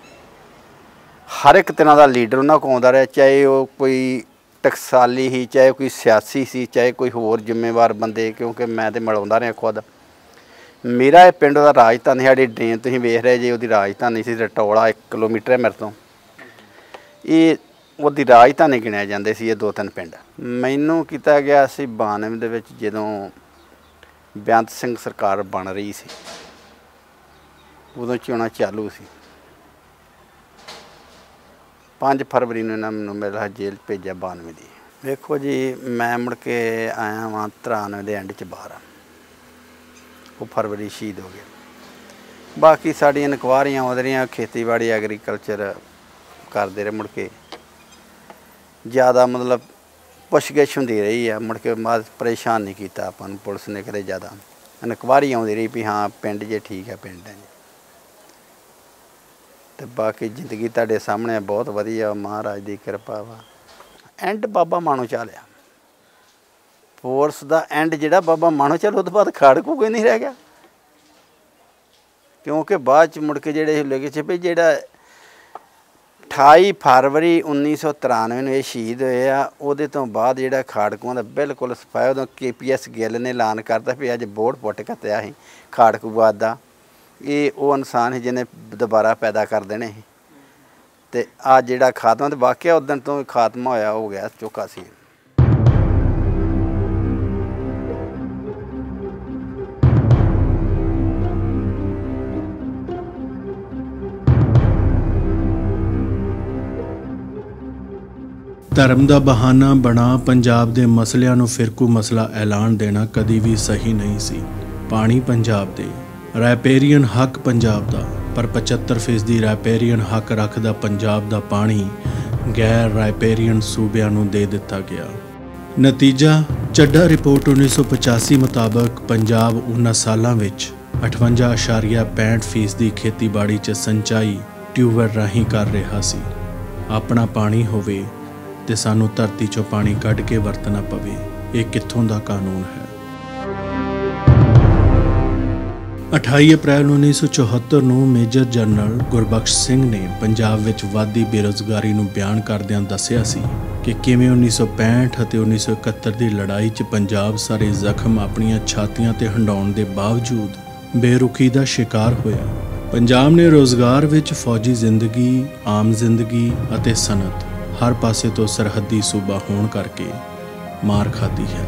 ਹਰ ਇੱਕ ਤਰ੍ਹਾਂ ਦਾ ਲੀਡਰ ਉਹਨਾਂ ਕੋਲ ਆਉਂਦਾ ਰਿਹਾ ਚਾਹੇ ਉਹ ਕੋਈ ਟਕਸਾਲੀ ਸੀ ਚਾਹੇ ਕੋਈ ਸਿਆਸੀ ਸੀ ਚਾਹੇ ਕੋਈ ਹੋਰ ਜ਼ਿੰਮੇਵਾਰ ਬੰਦੇ ਕਿਉਂਕਿ ਮੈਂ ਤਾਂ ਮਿਲਾਉਂਦਾ ਰਿਹਾ ਖੁਦ। ਮੇਰਾ ਇਹ ਪਿੰਡ ਦਾ ਰਾਜਧਾਨੀ ਸਾਡੀ ਡਰੇਨ ਤੁਸੀਂ ਵੇਖ ਰਹੇ ਜੇ ਉਹਦੀ ਰਾਜਧਾਨੀ ਸੀ ਰਟੌਲਾ ਇੱਕ ਕਿਲੋਮੀਟਰ ਹੈ ਮੇਰੇ ਤੋਂ ਇਹ ਉਹਦੀ ਰਾਜਧਾਨੀ ਗਿਣਿਆ ਜਾਂਦੇ ਸੀ ਇਹ ਦੋ ਤਿੰਨ ਪਿੰਡ। ਮੈਨੂੰ ਕੀਤਾ ਗਿਆ ਸੀ ਬਾਨਵੇਂ ਦੇ ਵਿੱਚ ਜਦੋਂ ਬੇਅੰਤ ਸਿੰਘ ਸਰਕਾਰ ਬਣ ਰਹੀ ਸੀ ਉਦੋਂ ਚੋਣਾਂ ਚਾਲੂ ਸੀ। ਪੰਜ ਫਰਵਰੀ ਨੂੰ ਇਹਨਾਂ ਮੈਨੂੰ ਮੇਰਾ ਜੇਲ੍ਹ ਭੇਜਿਆ ਬਾਨਵੇਂ ਦੀ। ਵੇਖੋ ਜੀ ਮੈਂ ਮੁੜ ਕੇ ਆਇਆ ਵਾਂ ਤਰਾਨਵੇਂ ਦੇ ਐਂਡ 'ਚ ਬਾਹਰ ਉਹ ਫਰਵਰੀ ਸ਼ਹੀਦ ਹੋ ਗਏ। बाकी साड़ियां इनकुआरियां आउंदी रहियां खेतीबाड़ी एग्रीकल्चर करते रहे। मुड़ के ज़्यादा मतलब पुछगिछ होंदी रही है। मुड़ के बाद परेशान नहीं किया आपां नूं पुलिस ने कदे ज़्यादा। इनकुआरी आउंदी रही भी हाँ पिंड जे ठीक है पिंड है जी। तो बाकी जिंदगी तुहाडे सामने बहुत वधिया महाराज की कृपा वा। एंड बाबा माणोचाल आ फोर्स का एंड जिहड़ा बाबा माणोचाल उस तो बाद खाड़कू कोई नहीं रह गया। क्योंकि बाद च मुड़ के जिहड़े लिखे च भी जिहड़ा अठाई फरवरी उन्नीस सौ तरानवे में ये शहीद होए आ उहदे तो बाद जिहड़ा खाड़कूआं दा बिल्कुल सफाया उदों के पी एस गिल ने ऐलान करता भी अज बोर्ड पुट कत्तिया ही खाड़कूवाद दा। ये वो इंसान है जिन्हें दोबारा पैदा कर देने ही। ते अज जिहड़ा खात्मा ते वाकया उस दिन तो खात्मा होया हो गया चौका सी। धर्म का बहाना बना पंजाब के मसलियां नूं फिरकू मसला ऐलान देना कदी भी सही नहीं सी। पानी पंजाब दे रैपेरियन हक पंजाब दा, पर पचहत्तर फीसदी रैपेरियन हक रखदा पंजाब दा पानी गैर रैपेरियन सूबियां नूं दे दिता गया। नतीजा ਚੱਡਾ रिपोर्ट उन्नीस सौ पचासी मुताबक पंजाब उन्हां सालां विच अठवंजा अशारिया पैंठ फीसदी खेतीबाड़ी च संचाई ट्यूबवैल राहीं कर रहा सी। अपना पानी होवे ते सानू धरती चों पानी कढ़ के वरतना पवे, ये कित्थों दा कानून है। अठाई अप्रैल उन्नीस सौ चौहत्तर नूं मेजर जनरल गुरबख्श सिंह ने पंजाब विच वाधी बेरोजगारी नूं बयान करदिआं दस्सिआ सी कि किवें उन्नीस सौ पैंठ ਅਤੇ उन्नीस सौ इकहत्तर ਦੀ ਲੜਾਈ 'ਚ ਪੰਜਾਬ ਸਾਰੇ ਜ਼ਖਮ ਆਪਣੀਆਂ ਛਾਤੀਆਂ ਤੇ ਹੰਡਾਉਣ ਦੇ ਬਾਵਜੂਦ ਬੇਰੁਖੀ ਦਾ ਸ਼ਿਕਾਰ ਹੋਇਆ। ਪੰਜਾਬ ਨੇ ਰੋਜ਼ਗਾਰ ਵਿੱਚ ਫੌਜੀ ਜ਼ਿੰਦਗੀ, ਆਮ ਜ਼ਿੰਦਗੀ ਅਤੇ ਸਨਅਤ हर पासे तो सरहदी सूबा होने करके मार खाती है।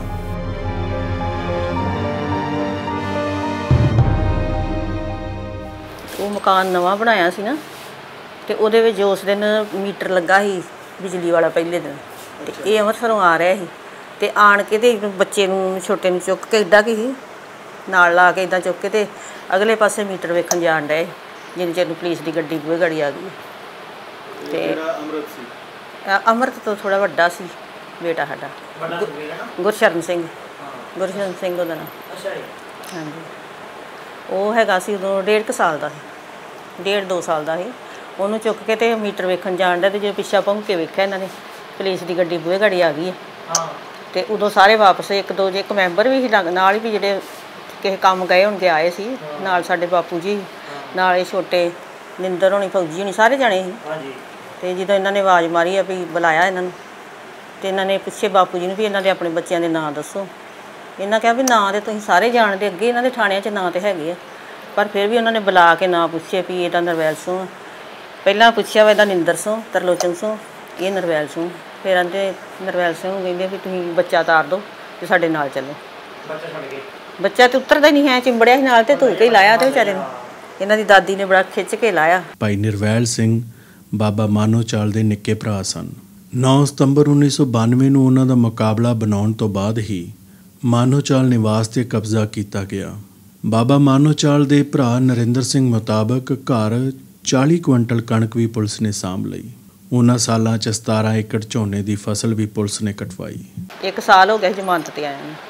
वो मकान नवा बनाया सी ना ते उहदे विच उस दिन मीटर लगा ही बिजली वाला पहले दिन ते ये अमृतसरों आ रहा ही ते आण के ते बच्चे नूं छोटे नूं चुक के इदा की नाल ला के इदा चुक के ते अगले पासे मीटर वेखण जाण डए जिन्ने चिर पुलिस की गड्डी बूहे गड़ी आ गई ते अमृत तो थोड़ा वड्डा सी बेटा साडा गुरशरण सिंह गुरशरण सिंह ਉਹਦਾ ਨਾਮ। ਹਾਂਜੀ ਉਹ ਹੈਗਾ ਸੀ ਉਦੋਂ ਡੇਢ ਕੁ ਸਾਲ ਦਾ ਸੀ, ਡੇਢ ਦੋ ਸਾਲ ਦਾ ਸੀ। ਉਹਨੂੰ ਚੁੱਕ ਕੇ ਤੇ ਮੀਟਰ ਵੇਖਣ ਜਾਣ ਡਿਆ ਤੇ ਜੇ ਪਿੱਛਾ ਭੌਂਕ ਕੇ ਵੇਖਿਆ ਇਹਨਾਂ ਨੇ ਪੁਲਿਸ ਦੀ ਗੱਡੀ ਬੂਹੇ ਗਾੜੀ ਆ ਗਈ ਹੈ ਤੇ ਉਦੋਂ ਸਾਰੇ ਵਾਪਸ ਇੱਕ ਦੋ ਜੇ ਇੱਕ ਮੈਂਬਰ ਵੀ ਸੀ ਨਾਲ ਹੀ ਵੀ ਜਿਹੜੇ ਕਿਸੇ ਕੰਮ ਗਏ ਹੋਣਗੇ ਆਏ ਸੀ ਨਾਲ ਸਾਡੇ ਬਾਪੂ ਜੀ ਨਾਲ ਇਹ ਛੋਟੇ ਨਿੰਦਰ ਹੋਣੀ ਫੌਜੀ ਹੋਣੀ ਸਾਰੇ ਜਾਣੇ ਸੀ। ਤੇ ਜਦੋਂ ਇਹਨਾਂ ਨੇ ਆਵਾਜ਼ ਮਾਰੀ ਆ ਵੀ ਬੁਲਾਇਆ ਇਹਨਾਂ ਨੂੰ ਤੇ ਇਹਨਾਂ ਨੇ ਪੁੱਛੇ ਬਾਪੂ ਜੀ ਨੂੰ ਵੀ ਇਹਨਾਂ ਦੇ ਆਪਣੇ ਬੱਚਿਆਂ ਦੇ ਨਾਂ ਦੱਸੋ। ਇਹਨਾਂ ਕਿਹਾ ਵੀ ਨਾਂ ਤੇ ਤੁਸੀਂ ਸਾਰੇ ਜਾਣਦੇ, ਅੱਗੇ ਇਹਨਾਂ ਦੇ ਥਾਣਿਆਂ 'ਚ ਨਾਂ ਤੇ ਹੈਗੇ ਆ, ਪਰ ਫਿਰ ਵੀ ਉਹਨਾਂ ਨੇ ਬੁਲਾ ਕੇ ਨਾਂ ਪੁੱਛੇ ਵੀ ਇਹਦਾ ਨਰਵੈਲ ਸਿੰਘ ਆ। ਪਹਿਲਾਂ ਪੁੱਛਿਆ ਵਾ ਇਹਦਾ ਨਿੰਦਰ ਸਿੰਘ, ਤਰਲੋਚਨ ਸਿੰਘ, ਇਹ ਨਰਵੈਲ ਸਿੰਘ। ਫਿਰ ਆਂਦੇ ਨਰਵੈਲ ਸਿੰਘ ਨੂੰ ਕਹਿੰਦੇ ਵੀ ਤੁਸੀਂ ਬੱਚਾ ਤਾਰ ਦਿਓ ਤੇ ਸਾਡੇ ਨਾਲ ਚੱਲੋ। ਬੱਚਾ ਤੇ ਉਤਰਦਾ ਨਹੀਂ ਹੈ, ਚਿੰਬੜਿਆ ਸੀ ਨਾਲ ਤੇ ਧੂ ਕੇ ਹੀ ਲਾਇਆ ਤੇ ਵਿਚਾਰੇ ਨੂੰ ਇਹਨਾਂ ਦੀ ਦਾਦੀ ਨੇ ਬੜਾ ਖਿੱਚ ਕੇ ਲਾਇਆ। ਭਾਈ ਨਿਰਵੈਲ ਸਿੰਘ ਬਾਬਾ ਮਾਨੋਚਾਲ ਦੇ ਨਿੱਕੇ ਭਰਾ ਸਨ। ਨੌਂ ਸਤੰਬਰ ਉੱਨੀ ਸੌ ਬਾਨਵੇਂ ਨੂੰ ਉਹਨਾਂ ਦਾ ਮੁਕਾਬਲਾ ਬਣਾਉਣ ਤੋਂ ਬਾਅਦ ਹੀ ਮਾਨੋਚਾਲ ਨਿਵਾਸ 'ਤੇ ਕਬਜ਼ਾ ਕੀਤਾ ਗਿਆ। ਬਾਬਾ ਮਾਨੋਚਾਲ ਦੇ ਭਰਾ ਨਰਿੰਦਰ ਸਿੰਘ ਮੁਤਾਬਕ ਘਰ ਚਾਲੀ ਕੁਇੰਟਲ ਕਣਕ ਵੀ ਪੁਲਿਸ ਨੇ ਸਾਂਭ ਲਈ। ਉਹਨਾਂ ਸਾਲਾਂ 'ਚ ਸਤਾਰਾਂ ਏਕੜ ਝੋਨੇ ਦੀ ਫਸਲ ਵੀ ਪੁਲਿਸ ਨੇ ਕਟਵਾਈ। ਇੱਕ ਸਾਲ ਹੋ ਗਿਆ ਜ਼ਮਾਨਤ 'ਤੇ ਆਇਆ ਨੂੰ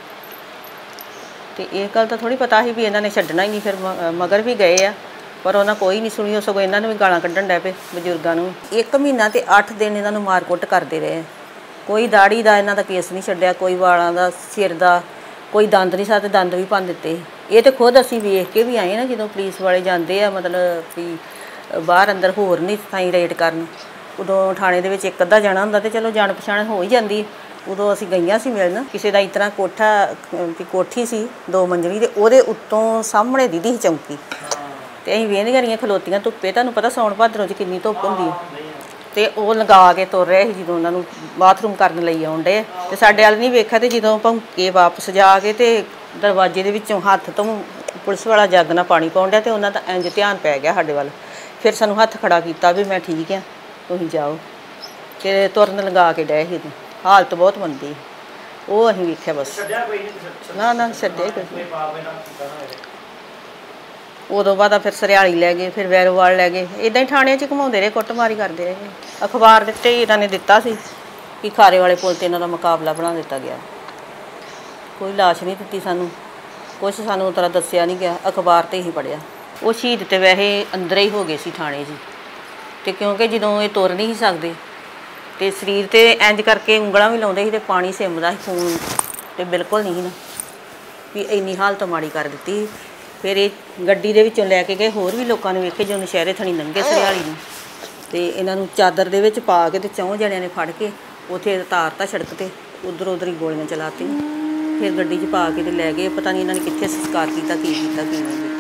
ਤੇ ਇਹ ਗੱਲ ਤਾਂ ਥੋੜ੍ਹੀ ਪਤਾ ਸੀ ਵੀ ਇਹਨਾਂ ਨੇ ਛੱਡਣਾ ਹੀ ਨਹੀਂ। ਫਿਰ ਮਗਰ ਵੀ ਗਏ ਆ ਪਰ ਉਹਨਾਂ ਕੋਈ ਨਹੀਂ ਸੁਣੀ। ਸਗੋਂ ਇਹਨਾਂ ਨੂੰ ਵੀ ਗਾਲਾਂ ਕੱਢਣ ਡੈ ਪਏ ਬਜ਼ੁਰਗਾਂ ਨੂੰ। ਇੱਕ ਮਹੀਨਾ ਤੇ ਅੱਠ ਦਿਨ ਇਹਨਾਂ ਨੂੰ ਮਾਰ ਕੁੱਟ ਕਰਦੇ ਰਹੇ। ਕੋਈ ਦਾੜੀ ਦਾ ਇਹਨਾਂ ਦਾ ਕੇਸ ਨਹੀਂ ਛੱਡਿਆ, ਕੋਈ ਵਾਲਾਂ ਦਾ, ਸਿਰ ਦਾ, ਕੋਈ ਦੰਦ ਨਹੀਂ ਸਾਤੇ ਦੰਦ ਵੀ ਭੰਨ ਦਿੱਤੇ। ਇਹ ਤੇ ਖੁਦ ਅਸੀਂ ਵੇਖ ਕੇ ਵੀ ਆਏ ਨਾ ਜਦੋਂ ਪੁਲਿਸ ਵਾਲੇ ਜਾਂਦੇ ਆ ਮਤਲਬ ਵੀ ਬਾਹਰ ਅੰਦਰ ਹੋਰ ਨਹੀਂ ਥਾਈਂ ਰੇਡ ਕਰਨ। ਉਦੋਂ ਥਾਣੇ ਦੇ ਵਿੱਚ ਇੱਕ ਅੱਧਾ ਜਾਣਾ ਹੁੰਦਾ ਤੇ ਚਲੋ ਜਾਣ ਪਛਾਣ ਹੋ ਹੀ ਜਾਂਦੀ। ਉਦੋਂ ਅਸੀਂ ਗਈਆਂ ਸੀ ਮਿਲਣ। ਕਿਸੇ ਦਾ ਇਸ ਤਰ੍ਹਾਂ ਕੋਠਾ ਵੀ ਕੋਠੀ ਸੀ ਦੋ ਮੰਜ਼ਲੀ ਤੇ ਉਹਦੇ ਉੱਤੋਂ ਸਾਹਮਣੇ ਦੀਦੀ ਸੀ ਚੌਂਕੀ ਤੇ ਅਸੀਂ ਵੇਂਦੀਆਂ ਰਹੀਆਂ ਖਲੋਤੀਆਂ ਧੁੱਪੇ। ਤੁਹਾਨੂੰ ਪਤਾ ਸਾਉਣ ਭਾਦਰੋਂ 'ਚ ਕਿੰਨੀ ਧੁੱਪ ਹੁੰਦੀ ਹੈ ਤੇ ਉਹ ਲਗਾ ਕੇ ਤੁਰ ਰਹੇ ਸੀ ਜਦੋਂ ਉਹਨਾਂ ਨੂੰ ਬਾਥਰੂਮ ਕਰਨ ਲਈ ਆਉਣ ਡੇ ਤੇ ਸਾਡੇ ਵੱਲ ਨਹੀਂ ਵੇਖਿਆ ਤੇ ਜਦੋਂ ਭੌਂਕੇ ਵਾਪਸ ਜਾ ਕੇ ਤੇ ਦਰਵਾਜ਼ੇ ਦੇ ਵਿੱਚੋਂ ਹੱਥ ਤੋਂ ਪੁਲਿਸ ਵਾਲਾ ਜੱਗ ਨਾਲ ਪਾਣੀ ਪਾਉਣ ਡਿਆ ਤੇ ਉਹਨਾਂ ਦਾ ਇੰਝ ਧਿਆਨ ਪੈ ਗਿਆ ਸਾਡੇ ਵੱਲ। ਫਿਰ ਸਾਨੂੰ ਹੱਥ ਖੜਾ ਕੀਤਾ ਵੀ ਮੈਂ ਠੀਕ ਆ ਤੁਸੀਂ ਜਾਓ ਤੇ ਤੁਰਨ ਲਗਾ ਕੇ ਡਏ ਸੀ। ਹਾਲਤ ਬਹੁਤ ਮੰਦੀ ਉਹ ਅਸੀਂ ਵੇਖਿਆ ਬਸ। ਨਾ ਨਾ ਛੱਡਿਆ ਕੋਈ ਉਦੋਂ ਬਾਅਦ ਫਿਰ ਸਰਿਆਲੀ ਲੈ ਗਏ, ਫਿਰ ਵੈਰੋਵਾਲ ਲੈ ਗਏ। ਇਦਾਂ ਹੀ ਥਾਣੇ 'ਚ ਘੁਮਾਉਂਦੇ ਰਹੇ, ਕੁੱਟਮਾਰੀ ਕਰਦੇ ਰਹੇ। ਅਖਬਾਰ ਦਿੱਤੇ ਹੀ ਇਹਨਾਂ ਨੇ ਦਿੱਤਾ ਸੀ ਕਿ ਖਾਰੇ ਵਾਲੇ ਪੁਲ 'ਤੇ ਇਹਨਾਂ ਦਾ ਮੁਕਾਬਲਾ ਬਣਾ ਦਿੱਤਾ ਗਿਆ। ਕੋਈ ਲਾਸ਼ ਨਹੀਂ ਦਿੱਤੀ ਸਾਨੂੰ, ਕੁਛ ਸਾਨੂੰ ਤਰ੍ਹਾਂ ਦੱਸਿਆ ਨਹੀਂ ਗਿਆ, ਅਖਬਾਰ 'ਤੇ ਹੀ ਪੜ੍ਹਿਆ। ਉਹ ਸ਼ਹੀਦ ਤੇ ਵੈਸੇ ਅੰਦਰ ਹੀ ਹੋ ਗਏ ਸੀ ਥਾਣੇ 'ਚ, ਅਤੇ ਕਿਉਂਕਿ ਜਦੋਂ ਇਹ ਤੁਰ ਨਹੀਂ ਸੀ ਸਕਦੇ ਅਤੇ ਸਰੀਰ 'ਤੇ ਇੰਝ ਕਰਕੇ ਉਂਗਲਾਂ ਵੀ ਲਾਉਂਦੇ ਸੀ ਅਤੇ ਪਾਣੀ ਸਿੰਮਦਾ ਸੀ, ਖੂਨ ਅਤੇ ਬਿਲਕੁਲ ਨਹੀਂ ਸੀ ਨਾ ਵੀ ਇੰਨੀ ਹਾਲਤ ਮਾੜੀ ਕਰ ਦਿੱਤੀ। ਫਿਰ ਇਹ ਗੱਡੀ ਦੇ ਵਿੱਚੋਂ ਲੈ ਕੇ ਗਏ, ਹੋਰ ਵੀ ਲੋਕਾਂ ਨੇ ਵੇਖੇ ਜੋ ਨਸ਼ਹਿਰੇ ਥਣੀ ਲੰਘੇ ਸਰਿਆਲੀ ਨੂੰ, ਅਤੇ ਇਹਨਾਂ ਨੂੰ ਚਾਦਰ ਦੇ ਵਿੱਚ ਪਾ ਕੇ ਅਤੇ ਚੌਂ ਜਣਿਆਂ ਨੇ ਫੜ ਕੇ ਉੱਥੇ ਉਤਾਰਤਾ ਸੜਕ 'ਤੇ, ਉੱਧਰ ਉੱਧਰ ਹੀ ਗੋਲੀਆਂ ਚਲਾਤੀਆਂ। ਫਿਰ ਗੱਡੀ 'ਚ ਪਾ ਕੇ ਤੇ ਲੈ ਗਏ, ਪਤਾ ਨਹੀਂ ਇਹਨਾਂ ਨੇ ਕਿੱਥੇ ਸੰਸਕਾਰ ਕੀਤਾ, ਕੀ ਕੀਤਾ ਕੀ ਨਹੀਂ ਕੀਤਾ।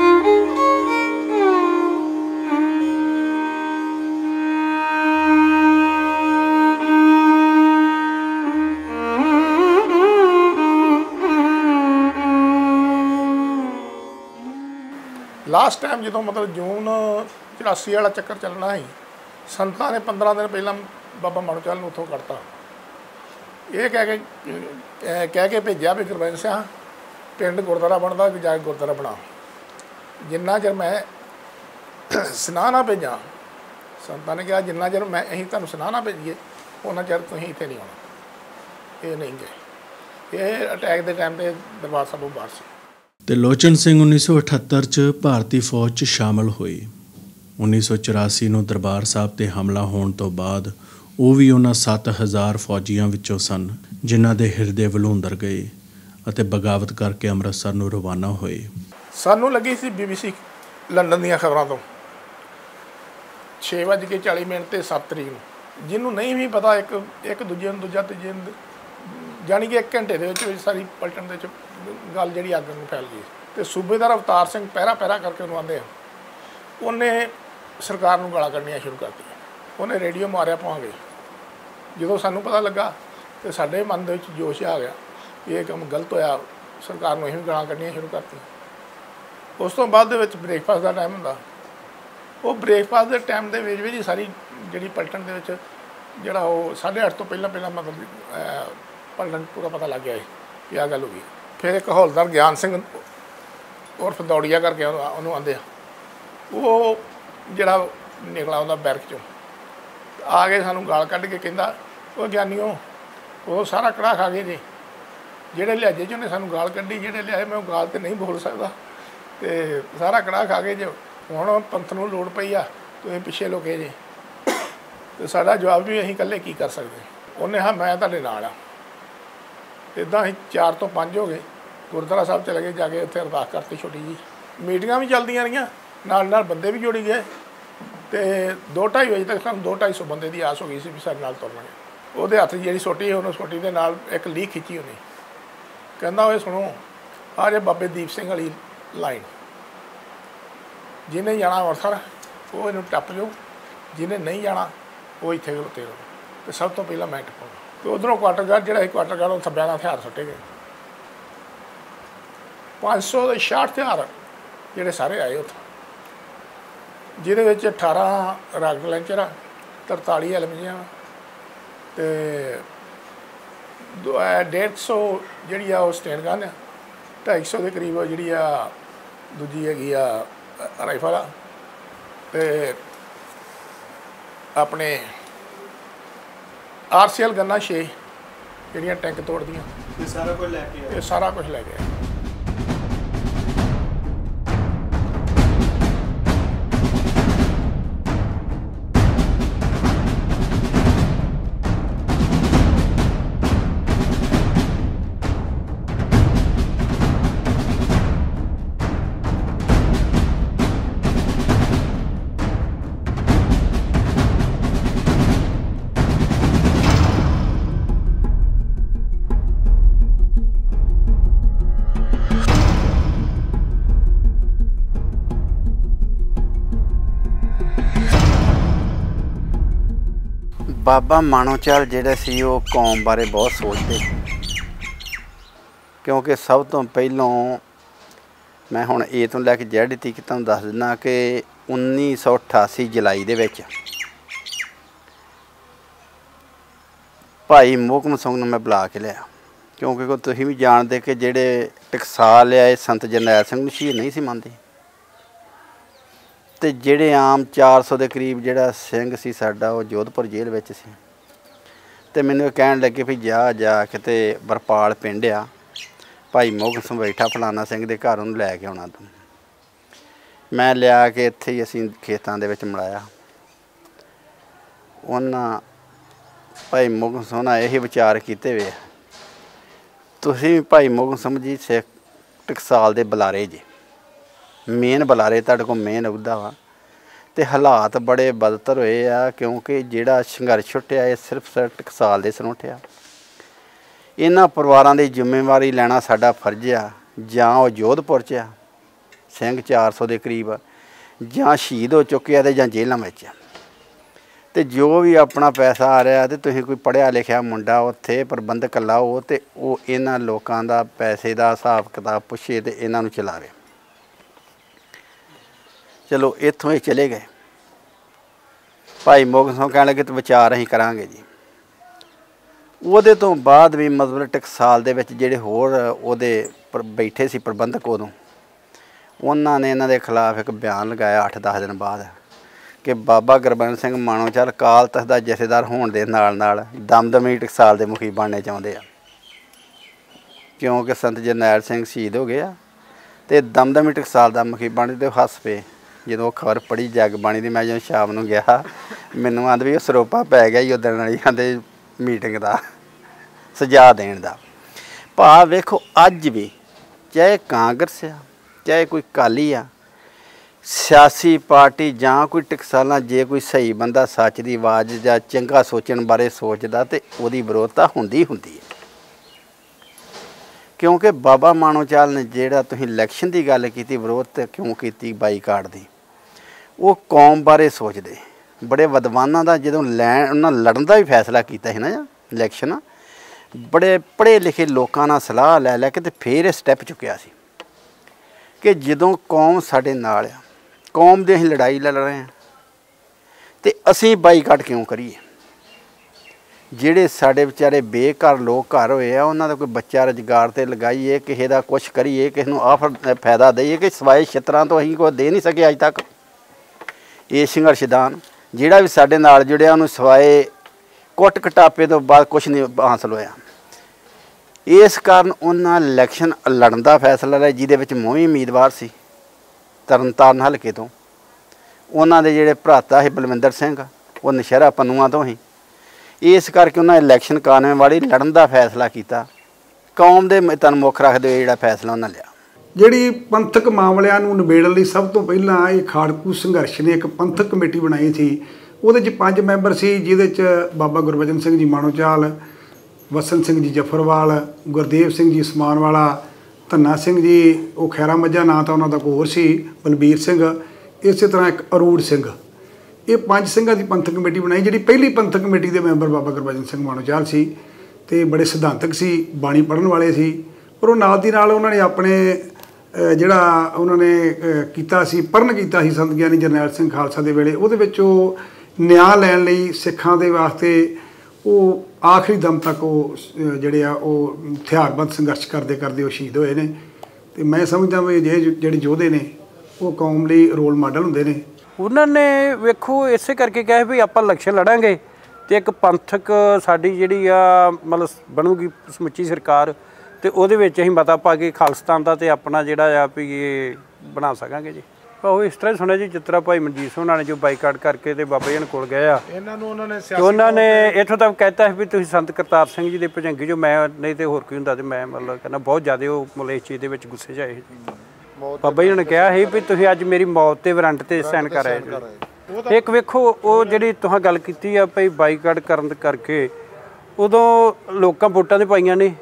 ਲਾਸਟ ਟਾਈਮ ਜਦੋਂ ਮਤਲਬ ਜੂਨ ਚੁਰਾਸੀ ਵਾਲਾ ਚੱਕਰ ਚੱਲਣਾ ਸੀ, ਸੰਤਾਂ ਨੇ ਪੰਦਰਾਂ ਦਿਨ ਪਹਿਲਾਂ ਬਾਬਾ ਮਾਣੋਚਾਲ ਨੂੰ ਉੱਥੋਂ ਕੱਢਤਾ। ਇਹ ਕਹਿ ਕੇ ਕਹਿ ਕੇ ਭੇਜਿਆ ਵੀ ਗੁਰਬੰਸ ਸਿੰਘ ਪਿੰਡ ਗੁਰਦੁਆਰਾ ਬਣਦਾ, ਕਿ ਜਾ ਕੇ ਗੁਰਦੁਆਰਾ ਬਣਾ। ਜਿੰਨਾ ਚਿਰ ਮੈਂ ਸੁਨਾਹ ਨਾ ਭੇਜਾਂ, ਸੰਤਾਂ ਨੇ ਕਿਹਾ ਜਿੰਨਾ ਚਿਰ ਮੈਂ ਅਸੀਂ ਤੁਹਾਨੂੰ ਸੁਨਾਹ ਨਾ ਭੇਜੀਏ ਉਹਨਾਂ ਚਿਰ ਤੁਸੀਂ ਇੱਥੇ ਨਹੀਂ ਆਉਣਾ। ਇਹ ਨਹੀਂ ਗਏ। ਇਹ ਅਟੈਕ ਦੇ ਟਾਈਮ 'ਤੇ ਦਰਬਾਰ ਸਾਹਿਬੋਂ ਬਾਹਰ ਸੀ। ਤੇ ਲੋਚਨ ਸਿੰਘ ਉੱਨੀ ਸੌ ਅਠੱਤਰ 'ਚ ਭਾਰਤੀ ਫੌਜ 'ਚ ਸ਼ਾਮਲ ਹੋਏ। ਉੱਨੀ ਸੌ ਚੁਰਾਸੀ ਨੂੰ ਦਰਬਾਰ ਸਾਹਿਬ 'ਤੇ ਹਮਲਾ ਹੋਣ ਤੋਂ ਬਾਅਦ ਉਹ ਵੀ ਉਹਨਾਂ ਸੱਤ ਹਜ਼ਾਰ ਫੌਜੀਆਂ ਵਿੱਚੋਂ ਸਨ ਜਿਨ੍ਹਾਂ ਦੇ ਹਿਰਦੇ ਵਲੂੰਦਰ ਗਏ ਅਤੇ ਬਗਾਵਤ ਕਰਕੇ ਅੰਮ੍ਰਿਤਸਰ ਨੂੰ ਰਵਾਨਾ ਹੋਏ। ਸਾਨੂੰ ਲੱਗੀ ਸੀ ਬੀ ਬੀ ਸੀ ਲੰਡਨ ਦੀਆਂ ਖਬਰਾਂ ਤੋਂ ਛੇ ਵੱਜ ਕੇ ਚਾਲੀ ਮਿੰਟ 'ਤੇ ਸੱਤ ਤਰੀਕ ਨੂੰ। ਜਿਹਨੂੰ ਨਹੀਂ ਵੀ ਪਤਾ ਇੱਕ ਇੱਕ ਦੂਜੇ ਨੂੰ ਦੂਜਾ ਤੀਜੇ ਨੂੰ, ਜਾਣੀ ਕਿ ਇੱਕ ਘੰਟੇ ਦੇ ਵਿੱਚ ਵਿੱਚ ਸਾਰੀ ਪਲਟਣ ਦੇ ਵਿੱਚ ਗੱਲ ਜਿਹੜੀ ਅੱਗ ਨੂੰ ਫੈਲ ਗਈ। ਅਤੇ ਸੂਬੇਦਾਰ ਅਵਤਾਰ ਸਿੰਘ ਪਹਿਰਾ ਪਹਿਰਾ ਕਰਕੇ ਉਹਨੂੰ ਆਉਂਦੇ ਆ, ਉਹਨੇ ਸਰਕਾਰ ਨੂੰ ਗਾਲਾਂ ਕੱਢਣੀਆਂ ਸ਼ੁਰੂ ਕਰਤੀਆਂ। ਉਹਨੇ ਰੇਡੀਓ ਮਾਰਿਆ ਭਾਵੇਂ। ਜਦੋਂ ਸਾਨੂੰ ਪਤਾ ਲੱਗਾ ਤਾਂ ਸਾਡੇ ਮਨ ਦੇ ਵਿੱਚ ਜੋਸ਼ ਆ ਗਿਆ ਕਿ ਇਹ ਕੰਮ ਗਲਤ ਹੋਇਆ, ਸਰਕਾਰ ਨੂੰ ਅਸੀਂ ਵੀ ਗਾਲਾਂ ਕੱਢਣੀਆਂ ਸ਼ੁਰੂ ਕਰਤੀਆਂ। ਉਸ ਤੋਂ ਬਾਅਦ ਦੇ ਵਿੱਚ ਬ੍ਰੇਕਫਾਸਟ ਦਾ ਟਾਈਮ ਹੁੰਦਾ, ਉਹ ਬ੍ਰੇਕਫਾਸਟ ਦੇ ਟਾਈਮ ਦੇ ਵਿੱਚ ਵੀ ਸਾਰੀ ਜਿਹੜੀ ਪਲਟਣ ਦੇ ਵਿੱਚ ਜਿਹੜਾ ਉਹ ਸਾਢੇ ਅੱਠ ਤੋਂ ਪਹਿਲਾਂ ਪਹਿਲਾਂ ਮਤਲਬ ਪਲਟਣ ਪੂਰਾ ਪਤਾ ਲੱਗ ਗਿਆ ਕਿ ਆਹ ਗੱਲ ਹੋ ਗਈ। ਫਿਰ ਇੱਕ ਹੌਲਦਾਰ ਗਿਆਨ ਸਿੰਘ ਉਰਫ ਦੌੜੀਆ ਕਰਕੇ ਉਹਨੂੰ ਉਹਨੂੰ ਆਉਂਦੇ ਆ, ਉਹ ਜਿਹੜਾ ਨਿਕਲਾ ਉਹਦਾ ਬੈਰਕ 'ਚੋਂ ਆ ਕੇ ਸਾਨੂੰ ਗਾਲ ਕੱਢ ਕੇ ਕਹਿੰਦਾ, ਉਹ ਗਿਆਨੀਓ ਉਹ ਸਾਰਾ ਕੜਾਹ ਖਾ ਗਏ ਜੀ, ਜਿਹੜੇ ਲਿਹਾਜੇ 'ਚ ਉਹਨੇ ਸਾਨੂੰ ਗਾਲ ਕੱਢੀ, ਜਿਹੜੇ ਲਿਆਏ ਮੈਂ ਉਹ ਗਾਲ ਤਾਂ ਨਹੀਂ ਬੋਲ ਸਕਦਾ, ਅਤੇ ਸਾਰਾ ਕੜਾਹ ਖਾ ਗਏ ਜੇ। ਹੁਣ ਪੰਥ ਨੂੰ ਲੋੜ ਪਈ ਆ, ਤੁਸੀਂ ਪਿੱਛੇ ਲੁਕੇ ਜੇ। ਅਤੇ ਸਾਡਾ ਜਵਾਬ ਵੀ ਅਸੀਂ ਇਕੱਲੇ ਕੀ ਕਰ ਸਕਦੇ। ਉਹਨੇ ਹਾਂ ਮੈਂ ਤੁਹਾਡੇ ਨਾਲ ਆ। ਇੱਦਾਂ ਅਸੀਂ ਚਾਰ ਤੋਂ ਪੰਜ ਹੋ ਗਏ, ਗੁਰਦੁਆਰਾ ਸਾਹਿਬ ਚਲੇ ਗਏ, ਜਾ ਕੇ ਉੱਥੇ ਅਰਦਾਸ ਕਰਤੀ ਛੋਟੀ ਜੀ। ਮੀਟਿੰਗਾਂ ਵੀ ਚੱਲਦੀਆਂ ਰਹੀਆਂ, ਨਾਲ ਨਾਲ ਬੰਦੇ ਵੀ ਜੋੜੀ ਗਏ, ਅਤੇ ਦੋ ਢਾਈ ਵਜੇ ਤੱਕ ਸਾਨੂੰ ਦੋ ਢਾਈ ਸੌ ਬੰਦੇ ਦੀ ਆਸ ਹੋ ਗਈ ਸੀ ਵੀ ਸਾਡੇ ਨਾਲ ਤੁਰਨਾਂਗੇ। ਉਹਦੇ ਹੱਥ ਜਿਹੜੀ ਸੋਟੀ ਉਹਨੂੰ ਸੋਟੀ ਦੇ ਨਾਲ ਇੱਕ ਲੀਕ ਖਿੱਚੀ ਉਹਨੇ, ਕਹਿੰਦਾ ਓਏ ਸੁਣੋ ਆਹ ਜੇ ਬਾਬੇ ਦੀਪ ਸਿੰਘ ਵਾਲੀ ਲਾਈਨ, ਜਿਹਨੇ ਜਾਣਾ ਅੰਮ੍ਰਿਤਸਰ ਉਹ ਇਹਨੂੰ ਟੱਪ ਜਾਓ, ਜਿਹਨੇ ਨਹੀਂ ਜਾਣਾ ਉਹ ਇੱਥੇ ਖਲੋਤੇ ਰਹੋ। ਅਤੇ ਸਭ ਤੋਂ ਪਹਿਲਾਂ ਮੈਂ ਟੱਪਾਂਗਾ। ਅਤੇ ਉੱਧਰੋਂ ਕੁਆਟਰ ਗਾਰਡ ਜਿਹੜਾ ਸੀ, ਕੁਆਟਰ ਗਾਰਡ ਉਹ ਥੱਬਿਆਂ ਨਾਲ ਹਥਿਆਰ ਸੁੱਟੇ ਗਏ। ਪੰਜ ਸੌ ਦੇ ਛਾਹਠ ਹਥਿਆਰ ਜਿਹੜੇ ਸਾਰੇ ਆਏ ਉੱਥੋਂ, ਜਿਹਦੇ ਵਿੱਚ ਅਠਾਰਾਂ ਰਾਕਟ ਲਾਂਚਰ ਆ, ਤਰਤਾਲੀ ਐਲਮੀਆਂ ਅਤੇ ਡੇਢ ਸੌ ਜਿਹੜੀ ਆ ਉਹ ਸਟੇਨ ਗਨ ਆ, ਢਾਈ ਸੌ ਦੇ ਕਰੀਬ ਜਿਹੜੀ ਆ ਦੂਜੀ ਹੈਗੀ ਆ ਰਾਈਫਲ ਆ, ਅਤੇ ਆਪਣੇ ਆਰ ਸੀ ਐਲ ਗੰਨਾਂ ਛੇ ਜਿਹੜੀਆਂ ਟੈਂਕ ਤੋੜਦੀਆਂ, ਇਹ ਸਾਰਾ ਕੁਝ ਲੈ ਕੇ ਇਹ ਸਾਰਾ ਕੁਝ ਲੈ ਕੇ ਬਾਬਾ ਮਾਣੋਚਾਲ ਜਿਹੜੇ ਸੀ ਉਹ ਕੌਮ ਬਾਰੇ ਬਹੁਤ ਸੋਚਦੇ, ਕਿਉਂਕਿ ਸਭ ਤੋਂ ਪਹਿਲਾਂ ਮੈਂ ਹੁਣ ਏ ਤੋਂ ਲੈ ਕੇ ਜੈਡ ਤੱਕ ਤੁਹਾਨੂੰ ਦੱਸ ਦਿੰਦਾ ਕਿ ਉੱਨੀ ਸੌ ਅਠਾਸੀ ਜੁਲਾਈ ਦੇ ਵਿੱਚ ਭਾਈ ਮੋਹਕਮ ਸਿੰਘ ਨੂੰ ਮੈਂ ਬੁਲਾ ਕੇ ਲਿਆ, ਕਿਉਂਕਿ ਤੁਸੀਂ ਵੀ ਜਾਣਦੇ ਕਿ ਜਿਹੜੇ ਟਕਸਾਲ ਆ ਇਹ ਸੰਤ ਜਰਨੈਲ ਸਿੰਘ ਨੂੰ ਸ਼ਹੀਦ ਨਹੀਂ ਸੀ ਮੰਨਦੇ, ਤੇ ਜਿਹੜੇ ਆਮ ਚਾਰ ਸੌ ਦੇ ਕਰੀਬ ਜਿਹੜਾ ਸਿੰਘ ਸੀ ਸਾਡਾ ਉਹ ਜੋਧਪੁਰ ਜੇਲ੍ਹ ਵਿੱਚ ਸੀ। ਤੇ ਮੈਨੂੰ ਇਹ ਕਹਿਣ ਲੱਗੇ ਵੀ ਜਾ ਜਾ ਕੇ ਤੇ ਬਰਪਾਲ ਪਿੰਡ ਆ, ਭਾਈ ਮੋਹਨ ਸਿੰਘ ਬੈਠਾ ਫਲਾਣਾ ਸਿੰਘ ਦੇ ਘਰ, ਉਹਨੂੰ ਲੈ ਕੇ ਆਉਣਾ ਤੂੰ। ਮੈਂ ਲਿਆ ਕੇ ਇੱਥੇ ਹੀ ਅਸੀਂ ਖੇਤਾਂ ਦੇ ਵਿੱਚ ਮਿਲਾਇਆ। ਉਹਨਾਂ ਭਾਈ ਮੋਹਨ ਸਿੰਘ ਨਾਲ ਇਹ ਵਿਚਾਰ ਕੀਤੇ ਵੇ, ਤੁਸੀਂ ਭਾਈ ਮੋਹਨ ਸਿੰਘ ਜੀ ਸਿੱਖ ਟਕਸਾਲ ਦੇ ਬੁਲਾਰੇ ਜੀ, ਮੇਨ ਬੁਲਾਰੇ ਤੁਹਾਡੇ ਕੋਲ ਮੇਨ ਅਹੁਦਾ ਵਾ। ਤੇ ਹਾਲਾਤ ਬੜੇ ਬਦਤਰ ਹੋਏ ਆ, ਕਿਉਂਕਿ ਜਿਹੜਾ ਸੰਘਰਸ਼ ਛੁੱਟਿਆ ਇਹ ਸਿਰਫ ਸਿਰਫ ਟਕਸਾਲ ਦੇ ਸਿਰੋਂ ਉੱਠਿਆ। ਇਹਨਾਂ ਪਰਿਵਾਰਾਂ ਦੀ ਜ਼ਿੰਮੇਵਾਰੀ ਲੈਣਾ ਸਾਡਾ ਫਰਜ਼ ਆ। ਜਾਂ ਉਹ ਜੋਧਪੁਰ 'ਚ ਆ ਸਿੰਘ ਚਾਰ ਸੌ ਦੇ ਕਰੀਬ, ਜਾਂ ਸ਼ਹੀਦ ਹੋ ਚੁੱਕੇ ਆ ਤੇ ਜਾਂ ਜੇਲ੍ਹਾਂ ਵਿੱਚ ਆ। ਤੇ ਜੋ ਵੀ ਆਪਣਾ ਪੈਸਾ ਆ ਰਿਹਾ ਤੇ ਤੁਸੀਂ ਕੋਈ ਪੜ੍ਹਿਆ ਲਿਖਿਆ ਮੁੰਡਾ ਉੱਥੇ ਪ੍ਰਬੰਧਕ ਲਾਓ ਤੇ ਉਹ ਇਹਨਾਂ ਲੋਕਾਂ ਦਾ ਪੈਸੇ ਦਾ ਹਿਸਾਬ ਕਿਤਾਬ ਪੁੱਛੇ ਤੇ ਇਹਨਾਂ ਨੂੰ ਚਲਾਵੇ। ਚਲੋ ਇੱਥੋਂ ਇਹ ਚਲੇ ਗਏ। ਭਾਈ ਮੋਹਨ ਸਿੰਘ ਕਹਿਣ ਲੱਗੇ ਤੇ ਵਿਚਾਰ ਅਸੀਂ ਕਰਾਂਗੇ ਜੀ। ਉਹਦੇ ਤੋਂ ਬਾਅਦ ਵੀ ਮਤਲਬ ਟਕਸਾਲ ਦੇ ਵਿੱਚ ਜਿਹੜੇ ਹੋਰ ਉਹਦੇ ਬੈਠੇ ਸੀ ਪ੍ਰਬੰਧਕ, ਉਦੋਂ ਉਹਨਾਂ ਨੇ ਇਹਨਾਂ ਦੇ ਖਿਲਾਫ ਇੱਕ ਬਿਆਨ ਲਗਾਇਆ ਅੱਠ ਦਸ ਦਿਨ ਬਾਅਦ ਕਿ ਬਾਬਾ ਗੁਰਬੰਸ ਸਿੰਘ ਮਾਣੋਚਲ ਅਕਾਲ ਤਖ਼ਤ ਦਾ ਜਥੇਦਾਰ ਹੋਣ ਦੇ ਨਾਲ ਨਾਲ ਦਮਦਮੀ ਟਕਸਾਲ ਦੇ ਮੁਖੀ ਬਣਨੇ ਚਾਹੁੰਦੇ ਆ, ਕਿਉਂਕਿ ਸੰਤ ਜਰਨੈਲ ਸਿੰਘ ਸ਼ਹੀਦ ਹੋ ਗਏ ਆ ਤੇ ਦਮਦਮੀ ਟਕਸਾਲ ਦਾ ਮੁਖੀ ਬਣਦੇ ਤੇ ਹੱਸ ਪਏ ਜਦੋਂ ਖਬਰ ਪੜ੍ਹੀ ਜਗ ਬਾਣੀ ਦੀ। ਮੈਂ ਜਦੋਂ ਸ਼ਾਮ ਨੂੰ ਗਿਆ ਮੈਨੂੰ ਆਂਦੇ ਵੀ ਉਹ ਸਰੋਪਾ ਪੈ ਗਿਆ ਹੀ ਉੱਦਣ ਵਾਲੀ ਆਂਦੇ ਮੀਟਿੰਗ ਦਾ ਸਜਾ ਦੇਣ ਦਾ। ਭਾਵ ਵੇਖੋ ਅੱਜ ਵੀ ਚਾਹੇ ਕਾਂਗਰਸ ਆ ਚਾਹੇ ਕੋਈ ਅਕਾਲੀ ਆ, ਸਿਆਸੀ ਪਾਰਟੀ ਜਾਂ ਕੋਈ ਟਕਸਾਲਾਂ, ਜੇ ਕੋਈ ਸਹੀ ਬੰਦਾ ਸੱਚ ਦੀ ਆਵਾਜ਼ ਜਾਂ ਚੰਗਾ ਸੋਚਣ ਬਾਰੇ ਸੋਚਦਾ ਤੇ ਉਹਦੀ ਵਿਰੋਧਤਾ ਹੁੰਦੀ ਹੁੰਦੀ ਹੈ। ਕਿਉਂਕਿ ਬਾਬਾ ਮਾਣੋਚਲ ਨੇ ਜਿਹੜਾ ਤੁਸੀਂ ਇਲੈਕਸ਼ਨ ਦੀ ਗੱਲ ਕੀਤੀ, ਵਿਰੋਧ ਕਿਉਂ ਕੀਤੀ ਬਾਈਕਾਟ ਦੀ, ਉਹ ਕੌਮ ਬਾਰੇ ਸੋਚਦੇ ਬੜੇ ਵਿਦਵਾਨਾਂ ਦਾ ਜਦੋਂ ਲੈਣ ਉਹਨਾਂ ਲੜਨ ਦਾ ਵੀ ਫੈਸਲਾ ਕੀਤਾ ਸੀ ਨਾ ਇਲੈਕਸ਼ਨ, ਬੜੇ ਪੜ੍ਹੇ ਲਿਖੇ ਲੋਕਾਂ ਨਾਲ ਸਲਾਹ ਲੈ ਲੈ ਕੇ ਤੇ ਫਿਰ ਇਹ ਸਟੈਪ ਚੁੱਕਿਆ ਸੀ ਕਿ ਜਦੋਂ ਕੌਮ ਸਾਡੇ ਨਾਲ ਆ, ਕੌਮ ਦੀ ਅਸੀਂ ਲੜਾਈ ਲੜ ਰਹੇ ਹਾਂ ਤੇ ਅਸੀਂ ਬਾਈਕਾਟ ਕਿਉਂ ਕਰੀਏ। ਜਿਹੜੇ ਸਾਡੇ ਵਿਚਾਰੇ ਬੇਘਰ ਲੋਕ ਘਰ ਹੋਏ ਆ, ਉਹਨਾਂ ਦਾ ਕੋਈ ਬੱਚਾ ਰੁਜ਼ਗਾਰ 'ਤੇ ਲਗਾਈਏ, ਕਿਸੇ ਦਾ ਕੁਛ ਕਰੀਏ, ਕਿਸੇ ਨੂੰ ਆਹ ਫਾਇਦਾ ਦਈਏ ਕਿ ਸਿਵਾਏ ਛਿੱਤਰਾਂ ਤੋਂ ਅਸੀਂ ਕੋਈ ਦੇ ਨਹੀਂ ਸਕੇ ਅੱਜ ਤੱਕ। ਇਹ ਸੰਘਰਸ਼ਦਾਨ ਜਿਹੜਾ ਵੀ ਸਾਡੇ ਨਾਲ ਜੁੜਿਆ ਉਹਨੂੰ ਸਿਵਾਏ ਕੁੱਟ ਕਟਾਪੇ ਤੋਂ ਬਾਅਦ ਕੁਛ ਨਹੀਂ ਹਾਸਲ ਹੋਇਆ। ਇਸ ਕਾਰਨ ਉਹਨਾਂ ਇਲੈਕਸ਼ਨ ਲੜਨ ਦਾ ਫੈਸਲਾ ਲਿਆ, ਜਿਹਦੇ ਵਿੱਚ ਮੈਂ ਵੀ ਉਮੀਦਵਾਰ ਸੀ ਤਰਨਤਾਰਨ ਹਲਕੇ ਤੋਂ। ਉਹਨਾਂ ਦੇ ਜਿਹੜੇ ਭਰਾਤਾ ਸੀ ਬਲਵਿੰਦਰ ਸਿੰਘ, ਉਹ ਨਸ਼ਹਿਰਾ ਪੰਨੂਆਂ ਤੋਂ ਹੀ। ਇਸ ਕਰਕੇ ਉਹਨਾਂ ਇਲੈਕਸ਼ਨ ਕਾਨੂੰਨ ਵਾਲੀ ਲੜਨ ਦਾ ਫੈਸਲਾ ਕੀਤਾ। ਕੌਮ ਦੇ ਤਨ ਮੁੱਖ ਰੱਖਦੇ ਹੋਏ ਜਿਹੜਾ ਫੈਸਲਾ ਉਹਨਾਂ ਲਿਆ। ਜਿਹੜੀ ਪੰਥਕ ਮਾਮਲਿਆਂ ਨੂੰ ਨਿਬੇੜਨ ਲਈ ਸਭ ਤੋਂ ਪਹਿਲਾਂ ਇਹ ਖਾੜਕੂ ਸੰਘਰਸ਼ ਨੇ ਇੱਕ ਪੰਥਕ ਕਮੇਟੀ ਬਣਾਈ ਸੀ। ਉਹਦੇ 'ਚ ਪੰਜ ਮੈਂਬਰ ਸੀ, ਜਿਹਦੇ 'ਚ ਬਾਬਾ ਗੁਰਬਚਨ ਸਿੰਘ ਜੀ ਮਾਣੋਚਲ, ਵਸਨ ਸਿੰਘ ਜੀ ਜਫਰਵਾਲ, ਗੁਰਦੇਵ ਸਿੰਘ ਜੀ ਸਮਾਨਵਾਲਾ, ਧੰਨਾ ਸਿੰਘ ਜੀ ਉਹ ਖੈਰਾ ਮੱਝਾ ਨਾਂ ਤਾਂ ਉਹਨਾਂ ਦਾ ਕੋਈ ਹੋਰ ਸੀ, ਬਲਬੀਰ ਸਿੰਘ, ਇਸੇ ਤਰ੍ਹਾਂ ਇੱਕ ਅਰੂੜ ਸਿੰਘ। ਇਹ ਪੰਜ ਸਿੰਘਾਂ ਦੀ ਪੰਥਕ ਕਮੇਟੀ ਬਣਾਈ। ਜਿਹੜੀ ਪਹਿਲੀ ਪੰਥਕ ਕਮੇਟੀ ਦੇ ਮੈਂਬਰ ਬਾਬਾ ਗੁਰਬਚਨ ਸਿੰਘ ਮਾਣੋਚਲ ਸੀ ਤੇ ਬੜੇ ਸਿਧਾਂਤਕ ਸੀ, ਬਾਣੀ ਪੜ੍ਹਨ ਵਾਲੇ ਸੀ। ਪਰ ਉਹ ਨਾਲ ਦੀ ਨਾਲ ਉਹਨਾਂ ਨੇ ਆਪਣੇ ਜਿਹੜਾ ਉਹਨਾਂ ਨੇ ਕੀਤਾ ਸੀ, ਪਰਨ ਕੀਤਾ ਸੀ ਸੰਤ ਗਿਆਨੀ ਜਰਨੈਲ ਸਿੰਘ ਖਾਲਸਾ ਦੇ ਵੇਲੇ, ਉਹਦੇ ਵਿੱਚ ਉਹ ਨਿਆਂ ਲੈਣ ਲਈ ਸਿੱਖਾਂ ਦੇ ਵਾਸਤੇ ਉਹ ਆਖਰੀ ਦਮ ਤੱਕ ਉਹ ਜਿਹੜੇ ਆ ਉਹ ਹਥਿਆਰਬੰਦ ਸੰਘਰਸ਼ ਕਰਦੇ ਕਰਦੇ ਉਹ ਸ਼ਹੀਦ ਹੋਏ ਨੇ। ਤੇ ਮੈਂ ਸਮਝਦਾ ਵੀ ਜੇ ਜਿਹੜੇ ਯੋਧੇ ਨੇ ਉਹ ਕੌਮ ਲਈ ਰੋਲ ਮਾਡਲ ਹੁੰਦੇ ਨੇ। ਉਹਨਾਂ ਨੇ ਵੇਖੋ ਇਸੇ ਕਰਕੇ ਕਿਹਾ ਵੀ ਆਪਾਂ ਇਲੈਕਸ਼ਨ ਲੜਾਂਗੇ ਤੇ ਇੱਕ ਪੰਥਕ ਸਾਡੀ ਜਿਹੜੀ ਆ ਮਤਲਬ ਬਣੂਗੀ ਸਮੁੱਚੀ ਸਰਕਾਰ, ਤੇ ਉਹਦੇ ਵਿੱਚ ਅਸੀਂ ਮਤਾ ਪਾ ਕੇ ਖਾਲਿਸਤਾਨ ਦਾ ਤੇ ਆਪਣਾ ਜਿਹੜਾ ਆ ਵੀ ਇਹ ਬਣਾ ਸਕਾਂਗੇ ਜੀ। ਉਹ ਇਸ ਤਰ੍ਹਾਂ ਸੁਣਿਆ ਜੀ, ਜਿਸ ਤਰ੍ਹਾਂ ਭਾਈ ਮਨਜੀਤ ਸਿੰਘ ਉਹਨਾਂ ਨੇ ਜੋ ਬਾਈਕਾਟ ਕਰਕੇ ਤੇ ਬਾਬਾ ਜੀ ਦੇ ਕੋਲ ਗਏ ਆ, ਇਹਨਾਂ ਨੂੰ ਉਹਨਾਂ ਨੇ ਉਹਨਾਂ ਨੇ ਇੱਥੋਂ ਤੱਕ ਕਹਿਤਾ ਸੀ ਵੀ ਤੁਸੀਂ ਸੰਤ ਕਰਤਾਰ ਸਿੰਘ ਜੀ ਦੇ ਭਜੰਗੀ ਜੋ, ਮੈਂ ਨਹੀਂ ਤੇ ਹੋਰ ਕੋਈ ਹੁੰਦਾ ਤੇ ਮੈਂ ਮਤਲਬ ਕਹਿੰਦਾ ਬਹੁਤ ਜ਼ਿਆਦਾ ਉਹ ਮਤਲਬ ਇਸ ਚੀਜ਼ ਦੇ ਵਿੱਚ ਗੁੱਸੇ 'ਚ ਆਏ। ਬਾਬਾ ਜੀ ਨੇ ਕਿਹਾ ਸੀ ਵੀ ਤੁਸੀਂ ਅੱਜ ਮੇਰੀ ਮੌਤ ਤੇ ਵਾਰੰਟ ਤੇ ਸਾਈਨ ਕਰ ਆਏ ਜੀ। ਇੱਕ ਵੇਖੋ ਉਹ ਜਿਹੜੀ ਤੁਸੀਂ ਗੱਲ ਕੀਤੀ ਆ ਭਾਈ ਬਾਈਕਾਟ ਕਰਨ ਕਰਕੇ, ਉਦੋਂ ਲੋਕਾਂ ਵੋਟਾਂ ਤੇ ਪਾਈਆਂ ਨੇ,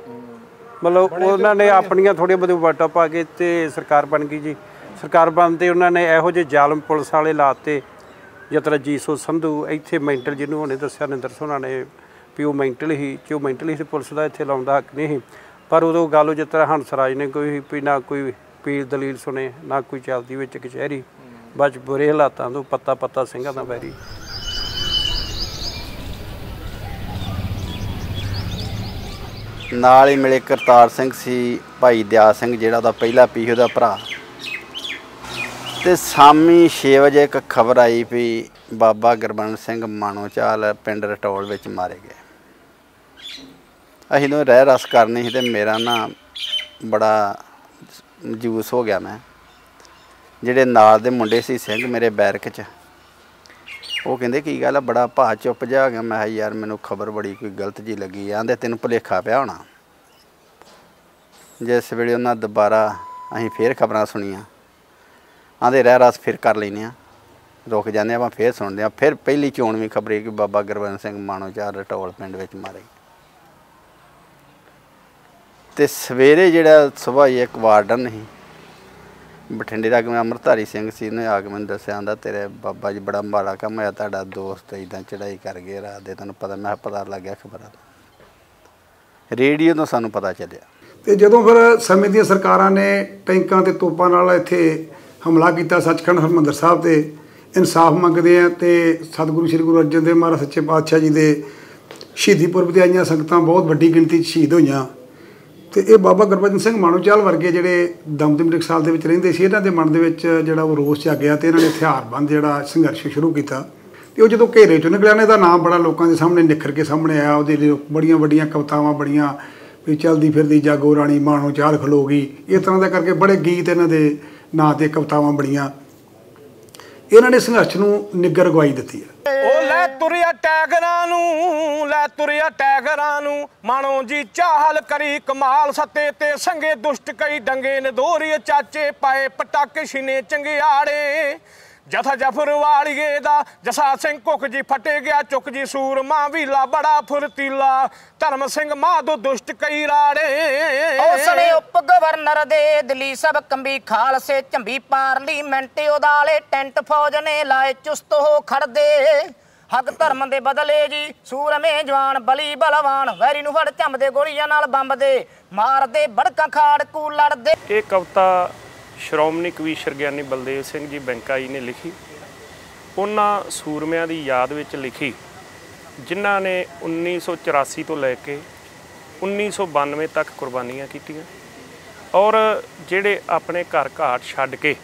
ਮਤਲਬ ਉਹਨਾਂ ਨੇ ਆਪਣੀਆਂ ਥੋੜ੍ਹੀਆਂ ਬਹੁਤੀਆਂ ਵੋਟਾਂ ਪਾ ਕੇ ਤੇ ਸਰਕਾਰ ਬਣ ਗਈ ਜੀ। ਸਰਕਾਰ ਬਣਨ 'ਤੇ ਉਹਨਾਂ ਨੇ ਇਹੋ ਜਿਹੇ ਜ਼ਾਲਮ ਪੁਲਿਸ ਵਾਲੇ ਲਾਤੇ, ਜਿਸ ਤਰ੍ਹਾਂ ਜੀਸੋ ਸੰਧੂ ਇੱਥੇ ਮੈਂਟਲ, ਜਿਹਨੂੰ ਉਹਨੇ ਦੱਸਿਆ ਨਿੰਦਰ ਸੋਨਾ ਨੇ ਵੀ ਉਹ ਮੈਂਟਲ ਹੀ ਕਿ ਉਹ ਮੈਂਟਲ ਹੀ ਸੀ, ਪੁਲਿਸ ਦਾ ਇੱਥੇ ਲਾਉਣ ਦਾ ਹੱਕ ਨਹੀਂ ਸੀ। ਪਰ ਉਦੋਂ ਗੱਲ ਜਿਸ ਤਰ੍ਹਾਂ ਹੰਸਰਾਜ ਨੇ ਕੋਈ ਵੀ ਨਾ ਕੋਈ ਪੀਰ ਦਲੀਲ ਸੁਣੇ, ਨਾ ਕੋਈ ਚੱਲਦੀ ਵਿੱਚ ਕਚਹਿਰੀ, ਬਸ ਬੁਰੇ ਹਾਲਾਤਾਂ ਤੋਂ ਪੱਤਾ ਪੱਤਾ ਸਿੰਘਾਂ ਦਾ ਵੈਰੀ। ਨਾਲ ਹੀ ਮਿਲੇ ਕਰਤਾਰ ਸਿੰਘ ਸੀ, ਭਾਈ ਦਿਆ ਸਿੰਘ ਜਿਹੜਾ ਉਹਦਾ ਪਹਿਲਾ ਪੀਰ, ਉਹਦਾ ਭਰਾ। ਤੇ ਸ਼ਾਮੀ ਛੇ ਵਜੇ ਇੱਕ ਖਬਰ ਆਈ ਵੀ ਬਾਬਾ ਗੁਰਬਚਨ ਸਿੰਘ ਮਾਣੋਚਾਲ ਪਿੰਡ ਰਟੌਲ ਵਿੱਚ ਮਾਰੇ ਗਏ। ਅਸੀਂ ਨੂੰ ਰਹਿ ਰਸ ਕਰਨੀ ਸੀ ਤੇ ਮੇਰਾ ਨਾ ਬੜਾ ਮਜੂਸ ਹੋ ਗਿਆ। ਮੈਂ ਜਿਹੜੇ ਨਾਲ ਦੇ ਮੁੰਡੇ ਸੀ ਸਿੰਘ ਮੇਰੇ ਬੈਰਕ 'ਚ, ਉਹ ਕਹਿੰਦੇ ਕੀ ਗੱਲ ਆ ਬੜਾ ਭਾ ਚੁੱਪ ਜਾ ਗਿਆ। ਮੈਂ ਕਿਹਾ ਯਾਰ ਮੈਨੂੰ ਖਬਰ ਬੜੀ ਕੋਈ ਗਲਤ ਜੀ ਲੱਗੀ। ਆਂਦੇ ਤੈਨੂੰ ਭੁਲੇਖਾ ਪਿਆ ਹੋਣਾ। ਜਿਸ ਵੇਲੇ ਉਹਨਾਂ ਦੁਬਾਰਾ ਅਸੀਂ ਫੇਰ ਖਬਰਾਂ ਸੁਣੀਆਂ, ਆਂਦੇ ਰਹਿ ਰਸ ਫਿਰ ਕਰ ਲੈਂਦੇ ਹਾਂ, ਰੁਕ ਜਾਂਦੇ ਆਪਾਂ ਫੇਰ ਸੁਣਦੇ ਹਾਂ। ਫਿਰ ਪਹਿਲੀ ਚੋਣਵੀਂ ਖਬਰ ਕਿ ਬਾਬਾ ਗੁਰਬਚਨ ਸਿੰਘ ਮਾਣੋਚਾਲ ਰਟੌਲ ਪਿੰਡ ਵਿੱਚ ਮਾਰੇ। ਤੇ ਸਵੇਰੇ ਜਿਹੜਾ ਸੁਬਾਹ ਹੀ ਇੱਕ ਵਾਰਡਨ ਸੀ ਬਠਿੰਡੇ ਦਾ, ਮੈਂ ਅੰਮ੍ਰਿਤਧਾਰੀ ਸਿੰਘ ਸੀ, ਉਹਨੇ ਆ ਕੇ ਮੈਨੂੰ ਦੱਸਿਆ, ਆਂਦਾ ਤੇਰੇ ਬਾਬਾ ਜੀ ਬੜਾ ਮਾੜਾ ਕੰਮ ਹੋਇਆ, ਤੁਹਾਡਾ ਦੋਸਤ ਇੱਦਾਂ ਚੜ੍ਹਾਈ ਕਰ ਗਏ ਰਾਤ ਦੇ, ਤੈਨੂੰ ਪਤਾ। ਮੈਂ ਪਤਾ ਲੱਗ ਗਿਆ ਖਬਰਾਂ ਦਾ, ਰੇਡੀਓ ਤੋਂ ਸਾਨੂੰ ਪਤਾ ਚੱਲਿਆ। ਤੇ ਜਦੋਂ ਫਿਰ ਸਮੇਂ ਦੀਆਂ ਸਰਕਾਰਾਂ ਨੇ ਟੈਂਕਾਂ ਤੇ ਤੋਪਾਂ ਨਾਲ ਇੱਥੇ ਹਮਲਾ ਕੀਤਾ ਸੱਚਖੰਡ ਹਰਿਮੰਦਰ ਸਾਹਿਬ ਤੇ, ਇਨਸਾਫ ਮੰਗਦੇ ਆ ਤੇ ਸਤਿਗੁਰੂ ਸ੍ਰੀ ਗੁਰੂ ਅਰਜਨ ਦੇਵ ਮਹਾਰਾਜ ਸੱਚੇ ਪਾਤਸ਼ਾਹ ਜੀ ਦੇ ਸ਼ਹੀਦੀ ਪੁਰਬ 'ਤੇ ਆਈਆਂ ਸੰਗਤਾਂ ਬਹੁਤ ਵੱਡੀ ਗਿਣਤੀ 'ਚ ਸ਼ਹੀਦ ਹੋਈਆਂ। ਤੇ ਇਹ ਬਾਬਾ ਗੁਰਬਚਨ ਸਿੰਘ ਮਾਣੋਚਾਲ ਵਰਗੇ ਜਿਹੜੇ ਦਮਦਮੀ ਟਕਸਾਲ ਦੇ ਵਿੱਚ ਰਹਿੰਦੇ ਸੀ, ਇਹਨਾਂ ਦੇ ਮਨ ਦੇ ਵਿੱਚ ਜਿਹੜਾ ਉਹ ਰੋਸ ਜਾਗਿਆ ਤੇ ਇਹਨਾਂ ਨੇ ਹਥਿਆਰਬੰਦ ਜਿਹੜਾ ਸੰਘਰਸ਼ ਸ਼ੁਰੂ ਕੀਤਾ। ਤੇ ਉਹ ਜਦੋਂ ਘੇਰੇ 'ਚੋਂ ਨਿਕਲਿਆ ਨੇ, ਇਹਦਾ ਨਾਮ ਬੜਾ ਲੋਕਾਂ ਦੇ ਸਾਹਮਣੇ ਨਿਖਰ ਕੇ ਸਾਹਮਣੇ ਆਇਆ। ਉਹਦੇ ਲਈ ਬੜੀਆਂ ਵੱਡੀਆਂ ਕਵਿਤਾਵਾਂ ਬਣੀਆਂ ਵੀ ਚਲਦੀ ਫਿਰਦੀ ਜਾਗੋ ਰਾਣੀ ਮਾਣੋਚਾਲ ਖਲੋ ਗਈ, ਇਸ ਤਰ੍ਹਾਂ ਦਾ ਕਰਕੇ ਬੜੇ ਗੀਤ ਇਹਨਾਂ ਦੇ ਨਾਂ 'ਤੇ ਕਵਿਤਾਵਾਂ ਬਣੀਆਂ। ਇਹਨਾਂ ਨੇ ਸੰਘਰਸ਼ ਨੂੰ ਨਿੱਗਰ ਅਗਵਾਈ ਦਿੱਤੀ ਹੈ। ਉਹ ਲੈ ਤੁਰਿਆ ਟੈਗਰਾਂ ਨੂੰ, ਲੈ ਤੁਰਿਆ ਟੈਗਰਾਂ ਨੂੰ, ਮਾਣੋ ਜੀ ਚਾਹਲ ਕਰੀ ਕਮਾਲ, ਸੱਤੇ ਤੇ ਸੰਗੇ ਦੁਸ਼ਟ ਕਈ ਡੰਗੇ ਨਦੋਰੀ, ਚਾਚੇ ਪਾਏ ਪਟਾਕੇ ਛਿਨੇ ਚੰਗਿਆੜੇ। ਜਥਾ ਜਫਰ ਵਾਲੀਏ ਦਾ ਜਸਾ ਸਿੰਘ ਕੁੱਕ ਜੀ ਫਟੇ ਗਿਆ ਚੁੱਕ ਜੀ, ਸੂਰਮਾ ਵੀਲਾ ਬੜਾ ਫੁਰਤੀਲਾ, ਧਰਮ ਸਿੰਘ ਮਾਧੋ ਦੁਸ਼ਟ ਕਈ ਰਾੜੇ। ਉਸਨੇ ਉਪ ਗਵਰਨਰ ਦੇ ਦਿੱਲੀ ਸਭ ਕੰਬੀ, ਖਾਲਸੇ ਝੰਬੀ ਪਾਰਲੀਮੈਂਟ ਉਦਾਲੇ, ਟੈਂਟ ਫੌਜ ਨੇ ਲਾਏ ਚੁਸਤ ਹੋ ਖੜਦੇ। ਹੱਕ ਧਰਮ ਦੇ ਬਦਲੇ ਜੀ ਸੂਰਮੇ ਜਵਾਨ ਬਲੀ ਬਲਵਾਨ, ਵੈਰੀ ਨੂੰ ਫੜ ਝੰਮਦੇ ਗੋਲੀਆਂ ਨਾਲ ਬੰਬ ਦੇ, ਮਾਰਦੇ ਬੜਕਾਂ ਖਾੜਕੂ ਲੜਦੇ। ਇਹ ਕਵਿਤਾ ਸ਼੍ਰੋਮਣੀ ਕਵੀਸ਼ਰ ਗਿਆਨੀ ਬਲਦੇਵ ਸਿੰਘ ਜੀ ਬੈਂਕਾ ਜੀ ਨੇ ਲਿਖੀ। ਉਹਨਾਂ ਸੂਰਮਿਆਂ ਦੀ ਯਾਦ ਵਿੱਚ ਲਿਖੀ ਜਿਨ੍ਹਾਂ ਨੇ ਉੱਨੀ ਸੌ ਚੁਰਾਸੀ ਤੋਂ ਲੈ ਕੇ ਉੱਨੀ ਸੌ ਬਾਨਵੇਂ ਤੱਕ ਕੁਰਬਾਨੀਆਂ ਕੀਤੀਆਂ, ਔਰ ਜਿਹੜੇ ਆਪਣੇ ਘਰ ਘਾਟ ਛੱਡ ਕੇ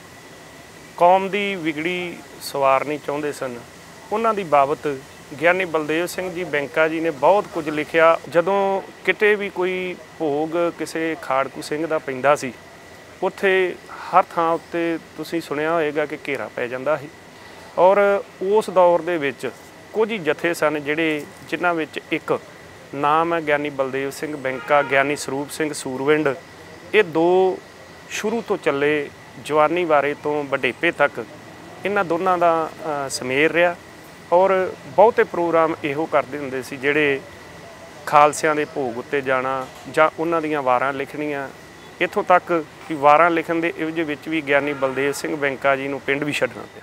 ਕੌਮ ਦੀ ਵਿਗੜੀ ਸਵਾਰਨੀ ਚਾਹੁੰਦੇ ਸਨ, ਉਹਨਾਂ ਦੀ ਬਾਬਤ ਗਿਆਨੀ ਬਲਦੇਵ ਸਿੰਘ ਜੀ ਬੈਂਕਾ ਜੀ ਨੇ ਬਹੁਤ ਕੁਝ ਲਿਖਿਆ। ਜਦੋਂ ਕਿਤੇ ਵੀ ਕੋਈ ਭੋਗ ਕਿਸੇ ਖਾੜਕੂ ਸਿੰਘ ਦਾ ਪੈਂਦਾ ਸੀ, ਉੱਥੇ ਹਰ ਥਾਂ ਉੱਤੇ ਤੁਸੀਂ ਸੁਣਿਆ ਹੋਏਗਾ ਕਿ ਘੇਰਾ ਪੈ ਜਾਂਦਾ ਸੀ। ਔਰ ਉਸ ਦੌਰ ਦੇ ਵਿੱਚ ਕੁਝ ਹੀ ਜਥੇ ਸਨ ਜਿਹੜੇ ਜਿਨ੍ਹਾਂ ਵਿੱਚ ਇੱਕ ਨਾਮ ਹੈ ਗਿਆਨੀ ਬਲਦੇਵ ਸਿੰਘ ਬੈਂਕਾ, ਗਿਆਨੀ ਸਰੂਪ ਸਿੰਘ ਸੂਰਵਿੰਡ। ਇਹ ਦੋ ਸ਼ੁਰੂ ਤੋਂ ਚੱਲੇ, ਜਵਾਨੀ ਵਾਰੇ ਤੋਂ ਵਡੇਪੇ ਤੱਕ ਇਹਨਾਂ ਦੋਨਾਂ ਦਾ ਸਮੇਰ ਰਿਹਾ। ਔਰ ਬਹੁਤੇ ਪ੍ਰੋਗਰਾਮ ਇਹੋ ਕਰਦੇ ਹੁੰਦੇ ਸੀ ਜਿਹੜੇ ਖਾਲਸਿਆਂ ਦੇ ਭੋਗ ਉੱਤੇ ਜਾਣਾ ਜਾਂ ਉਹਨਾਂ ਦੀਆਂ ਵਾਰਾਂ ਲਿਖਣੀਆਂ। ਇੱਥੋਂ ਤੱਕ ਕਿ ਵਾਰਾਂ ਲਿਖਣ ਦੇ ਇਹੋ ਜਿਹੇ ਵਿੱਚ ਵੀ ਗਿਆਨੀ ਬਲਦੇਵ ਸਿੰਘ ਬੈਂਕਾ ਜੀ ਨੂੰ ਪਿੰਡ ਵੀ ਛੱਡਣਾ ਪਿਆ।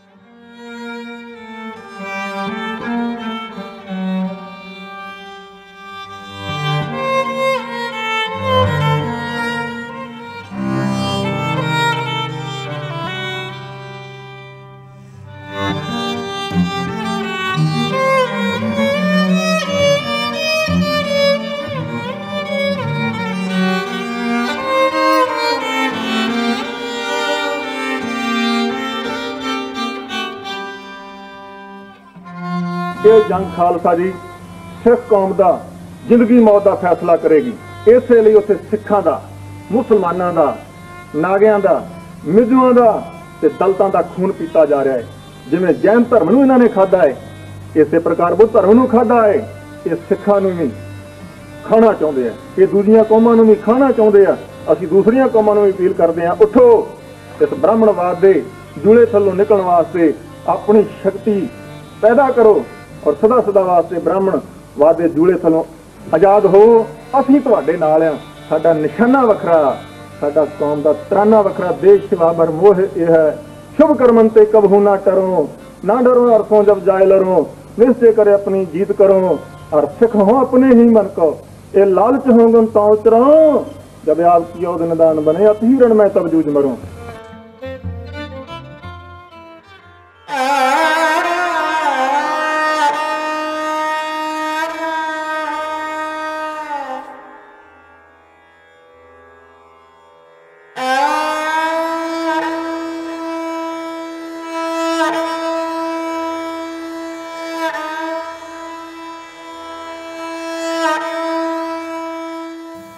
ਇਹ ਜੰਗ ਖਾਲਸਾ ਜੀ ਸਿੱਖ ਕੌਮ ਦਾ ਜ਼ਿੰਦਗੀ ਮੌਤ ਦਾ ਫੈਸਲਾ ਕਰੇਗੀ। ਇਸੇ ਲਈ ਉੱਥੇ ਸਿੱਖਾਂ ਦਾ, ਮੁਸਲਮਾਨਾਂ ਦਾ, ਨਾਗਿਆਂ ਦਾ, ਮਿਜ਼ੂਆਂ ਦਾ ਤੇ ਦਲਤਾਂ ਦਾ ਖੂਨ ਪੀਤਾ ਜਾ ਰਿਹਾ ਹੈ। ਜਿਵੇਂ ਜੈਨ ਧਰਮ ਨੂੰ ਇਹਨਾਂ ਨੇ ਖਾਧਾ ਹੈ, ਇਸੇ ਪ੍ਰਕਾਰ ਬੁੱਧ ਧਰਮ ਨੂੰ ਖਾਧਾ ਹੈ। ਇਹ ਸਿੱਖਾਂ ਨੂੰ ਵੀ ਖਾਣਾ ਚਾਹੁੰਦੇ ਆ, ਇਹ ਦੂਜੀਆਂ ਕੌਮਾਂ ਨੂੰ ਵੀ ਖਾਣਾ ਚਾਹੁੰਦੇ ਆ। ਅਸੀਂ ਦੂਸਰੀਆਂ ਕੌਮਾਂ ਨੂੰ ਵੀ ਅਪੀਲ ਕਰਦੇ ਹਾਂ, ਉੱਠੋ, ਇਸ ਬ੍ਰਾਹਮਣਵਾਦ ਦੇ ਜੂਲੇ ਥੱਲੋਂ ਨਿਕਲਣ ਵਾਸਤੇ ਆਪਣੀ ਸ਼ਕਤੀ ਪੈਦਾ ਕਰੋ ਔਰ ਸਦਾ ਸਦਾ ਵਾਸਤੇ ਬ੍ਰਾਹਮਣਵਾਦ ਦੇ ਜੂਲੇ ਥੱਲੋਂ ਆਜ਼ਾਦ ਹੋ। ਅਸੀਂ ਤੁਹਾਡੇ ਨਾਲ ਆ। ਸਾਡਾ ਨਿਸ਼ਾਨਾ ਵੱਖਰਾ, ਸਾਡਾ ਕੌਮ ਦਾ ਤਰਾਨਾ ਵੱਖਰਾ। ਦੇਸ਼ ਬਾਬਰ ਮੋਹ ਇਹ ਹੈ, शुभ कर्मन ते कबहू ना टरो, ना डरो अरसों जब जाए लरो, निश्चय करे अपनी जीत करो, और सिख हो अपने ही मन को, ये लालच हो गुन तो उतरो, जब आप कियो दिन दान बने अति रण में तब जूझ मरो।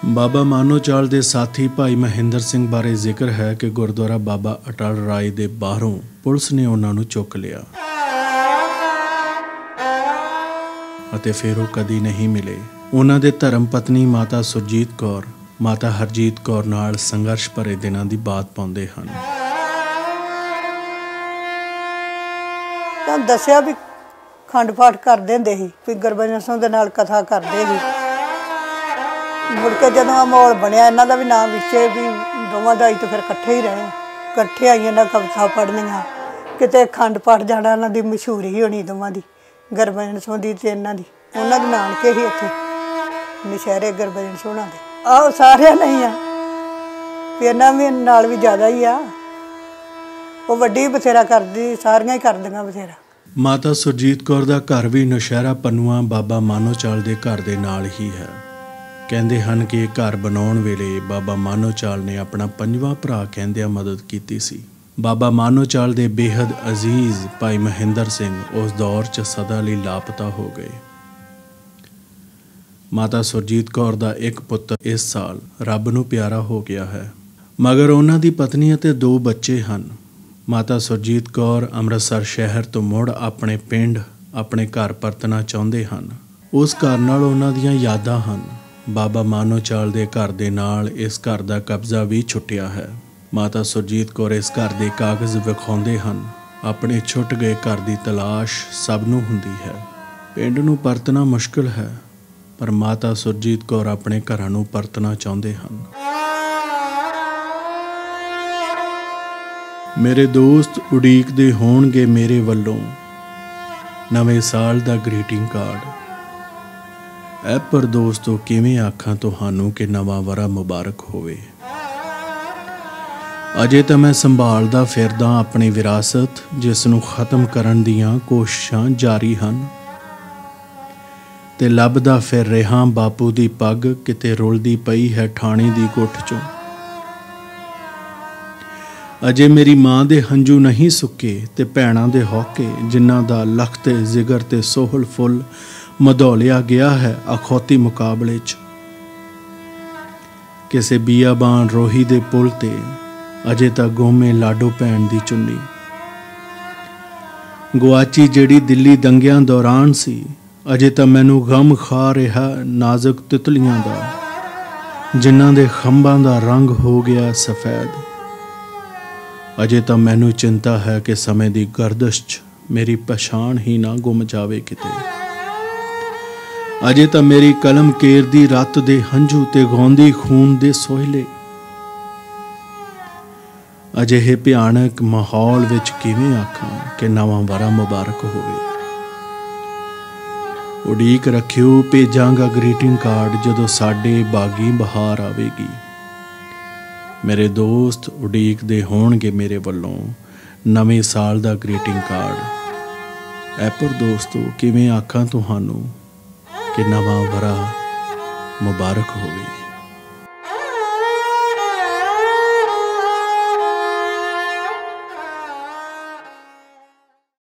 ਬਾਬਾ ਮਾਨੋਚਾਲ ਦੇ ਸਾਥੀ ਭਾਈ ਮਹਿੰਦਰ ਸਿੰਘ ਬਾਰੇ ਜ਼ਿਕਰ ਹੈ ਕਿ ਗੁਰਦੁਆਰਾ ਬਾਬਾ ਅਟਲ ਰਾਏ ਦੇ ਬਾਹਰੋਂ ਪੁਲਿਸ ਨੇ ਉਹਨਾਂ ਨੂੰ ਚੁੱਕ ਲਿਆ ਅਤੇ ਫਿਰ ਉਹ ਕਦੀ ਨਹੀਂ ਮਿਲੇ। ਉਹਨਾਂ ਦੇ ਧਰਮ ਪਤਨੀ ਮਾਤਾ ਸੁਰਜੀਤ ਕੌਰ ਮਾਤਾ ਹਰਜੀਤ ਕੌਰ ਨਾਲ ਸੰਘਰਸ਼ ਭਰੇ ਦਿਨਾਂ ਦੀ ਬਾਤ ਪਾਉਂਦੇ ਹਨ। ਤਾਂ ਦੱਸਿਆ ਵੀ ਖੰਡ ਪਾਠ ਕਰਦੇ ਹੁੰਦੇ ਸੀ, ਵੀ ਗੁਰਬਚਨ ਸਿੰਘ ਦੇ ਨਾਲ ਕਥਾ ਕਰਦੇ ਸੀ। ਮੁੜ ਕੇ ਜਦੋਂ ਆ ਮਾਹੌਲ ਬਣਿਆ ਇਹਨਾਂ ਦਾ ਵੀ ਨਾਮ ਵਿੱਚੇ ਵੀ ਦੋਵਾਂ ਦਾ ਹੀ ਤਾਂ ਫਿਰ ਇਕੱਠੇ ਹੀ ਰਹੇ, ਇਕੱਠੇ ਆਈਆਂ ਨਾ ਕਵਿਤਾ ਪੜ੍ਹਨੀਆਂ, ਕਿਤੇ ਖੰਡ ਪਾਠ ਜਾਣਾ, ਇਹਨਾਂ ਦੀ ਮਸ਼ਹੂਰੀ ਹੋਣੀ ਦੋਵਾਂ ਦੀ, ਗੁਰਬਚਨ ਸਿੰਘ ਦੀ ਤੇ ਇਹਨਾਂ ਦੀ। ਉਹਨਾਂ ਦੇ ਨਾਨਕੇ ਹੀ ਇੱਥੇ ਨਸ਼ਹਿਰੇ ਗੁਰਬਚਨ ਸਿੰਘ ਦੇ। ਆਹੋ ਸਾਰਿਆਂ ਨਹੀਂ ਆ, ਵੀ ਇਹਨਾਂ ਵੀ ਨਾਲ ਵੀ ਜ਼ਿਆਦਾ ਹੀ ਆ। ਉਹ ਵੱਡੀ ਬਥੇਰਾ ਕਰਦੀ, ਸਾਰੀਆਂ ਹੀ ਕਰਦੀਆਂ ਬਥੇਰਾ। ਮਾਤਾ ਸੁਰਜੀਤ ਕੌਰ ਦਾ ਘਰ ਵੀ ਨੌਸ਼ਹਿਰਾ ਪੰਨੂਆਂ ਬਾਬਾ ਮਾਨੋਚਾਲ ਦੇ ਘਰ ਦੇ ਨਾਲ ਹੀ ਹੈ। ਕਹਿੰਦੇ ਹਨ ਕਿ ਇਹ ਘਰ ਬਣਾਉਣ ਵੇਲੇ ਬਾਬਾ ਮਾਨੋਚਾਲ ਨੇ ਆਪਣਾ ਪੰਜਵਾਂ ਭਰਾ ਕਹਿੰਦਿਆਂ ਮਦਦ ਕੀਤੀ ਸੀ। ਬਾਬਾ ਮਾਨੋਚਾਲ ਦੇ ਬੇਹੱਦ ਅਜ਼ੀਜ਼ ਭਾਈ ਮਹਿੰਦਰ ਸਿੰਘ ਉਸ ਦੌਰ 'ਚ ਸਦਾ ਲਈ ਲਾਪਤਾ ਹੋ ਗਏ। ਮਾਤਾ ਸੁਰਜੀਤ ਕੌਰ ਦਾ ਇੱਕ ਪੁੱਤਰ ਇਸ ਸਾਲ ਰੱਬ ਨੂੰ ਪਿਆਰਾ ਹੋ ਗਿਆ ਹੈ, ਮਗਰ ਉਹਨਾਂ ਦੀ ਪਤਨੀ ਅਤੇ ਦੋ ਬੱਚੇ ਹਨ। ਮਾਤਾ ਸੁਰਜੀਤ ਕੌਰ ਅੰਮ੍ਰਿਤਸਰ ਸ਼ਹਿਰ ਤੋਂ ਮੁੜ ਆਪਣੇ ਪਿੰਡ ਆਪਣੇ ਘਰ ਪਰਤਣਾ ਚਾਹੁੰਦੇ ਹਨ। ਉਸ ਘਰ ਨਾਲ ਉਹਨਾਂ ਦੀਆਂ ਯਾਦਾਂ ਹਨ। ਬਾਬਾ ਮਾਨੋਚਾਲ ਦੇ ਘਰ ਦੇ ਨਾਲ ਇਸ ਘਰ ਦਾ ਕਬਜ਼ਾ ਵੀ ਛੁੱਟਿਆ ਹੈ। ਮਾਤਾ ਸੁਰਜੀਤ ਕੌਰ ਇਸ ਘਰ ਦੇ ਕਾਗਜ਼ ਵਿਖਾਉਂਦੇ ਹਨ। ਆਪਣੇ ਛੁੱਟ ਗਏ ਘਰ ਦੀ ਤਲਾਸ਼ ਸਭ ਨੂੰ ਹੁੰਦੀ ਹੈ। ਪਿੰਡ ਨੂੰ ਪਰਤਣਾ ਮੁਸ਼ਕਿਲ ਹੈ, ਪਰ ਮਾਤਾ ਸੁਰਜੀਤ ਕੌਰ ਆਪਣੇ ਘਰਾਂ ਨੂੰ ਪਰਤਣਾ ਚਾਹੁੰਦੇ ਹਨ। ਮੇਰੇ ਦੋਸਤ ਉਡੀਕਦੇ ਹੋਣਗੇ ਮੇਰੇ ਵੱਲੋਂ ਨਵੇਂ ਸਾਲ ਦਾ ਗ੍ਰੀਟਿੰਗ ਕਾਰਡ। ਐ ਪਰ ਦੋਸਤੋ ਕਿਵੇਂ ਆਖਾਂ ਤੁਹਾਨੂੰ ਕਿ ਨਵਾਂ ਵਰਾ ਮੁਬਾਰਕ ਹੋਵੇ। ਅਜੇ ਤਾਂ ਮੈਂ ਸੰਭਾਲਦਾ ਫਿਰਦਾ ਆਪਣੀ ਵਿਰਾਸਤ, ਜਿਸ ਨੂੰ ਖਤਮ ਕਰਨ ਦੀਆਂ ਕੋਸ਼ਿਸ਼ਾਂ ਜਾਰੀ ਹਨ, ਤੇ ਲੱਭਦਾ ਫਿਰ ਰਿਹਾ ਬਾਪੂ ਦੀ ਪੱਗ ਕਿਤੇ ਰੁਲਦੀ ਪਈ ਹੈ ਠਾਣੀ ਦੀ ਗੁੱਠ 'ਚੋਂ। ਅਜੇ ਮੇਰੀ ਮਾਂ ਦੇ ਹੰਝੂ ਨਹੀਂ ਸੁੱਕੇ ਤੇ ਭੈਣਾਂ ਦੇ ਹੌਕੇ, ਜਿਨ੍ਹਾਂ ਦਾ ਲਖ ਤੇ ਜ਼ਿਗਰ ਤੇ ਸੋਹਲ ਫੁੱਲ ਮਧੌਲਿਆ ਗਿਆ ਹੈ ਅਖੌਤੀ ਮੁਕਾਬਲੇ 'ਚ। ਕਿਸੇ ਬੀਆਬਾਨ ਰੋਹੀ ਦੇ ਪੁਲ ਤੇ ਅਜੇ ਤਾਂ ਗੋਮੇ ਲਾਡੋ ਭੈਣ ਦੀ ਚੁੰਨੀ। ਗੁਆਚੀ ਜਿਹੜੀ ਦਿੱਲੀ ਦੰਗਿਆਂ ਦੌਰਾਨ ਸੀ, ਅਜੇ ਤਾਂ ਮੈਨੂੰ ਗਮ ਖਾ ਰਿਹਾ ਨਾਜ਼ੁਕ ਤਿਤਲੀਆਂ ਦਾ, ਜਿਨ੍ਹਾਂ ਦੇ ਖੰਭਾਂ ਦਾ ਰੰਗ ਹੋ ਗਿਆ ਸਫੈਦ। ਅਜੇ ਤਾਂ ਮੈਨੂੰ ਚਿੰਤਾ ਹੈ ਕਿ ਸਮੇਂ ਦੀ ਗਰਦਸ਼ 'ਚ ਮੇਰੀ ਪਛਾਣ ਹੀ ਨਾ ਗੁੰਮ ਜਾਵੇ ਕਿਤੇ। ਅਜੇ ਤਾਂ ਮੇਰੀ ਕਲਮ ਕੇਰਦੀ ਰਾਤ ਦੇ ਹੰਝੂ ਤੇ ਗਾਉਂਦੀ ਖੂਨ ਦੇ ਸੋਹਲੇ। ਅਜਿਹੇ ਭਿਆਨਕ ਮਾਹੌਲ ਵਿੱਚ ਕਿਵੇਂ ਆਖਾਂ ਕਿ ਨਵਾਂ ਵਰਾ ਮੁਬਾਰਕ ਹੋਵੇ। ਉਡੀਕ ਰੱਖਿਓ ਭੇਜਾਂਗਾ ਗ੍ਰੀਟਿੰਗ ਕਾਰਡ ਜਦੋਂ ਸਾਡੇ ਬਾਗੀ ਬਹਾਰ ਆਵੇਗੀ। ਮੇਰੇ ਦੋਸਤ ਉਡੀਕਦੇ ਹੋਣਗੇ ਮੇਰੇ ਵੱਲੋਂ ਨਵੇਂ ਸਾਲ ਦਾ ਗ੍ਰੀਟਿੰਗ ਕਾਰਡ। ਐ ਪਰ ਦੋਸਤੋ ਕਿਵੇਂ ਆਖਾਂ ਤੁਹਾਨੂੰ ਕਿ ਨਵਾਂ ਵਰਾ ਮੁਬਾਰਕ ਹੋਵੇ।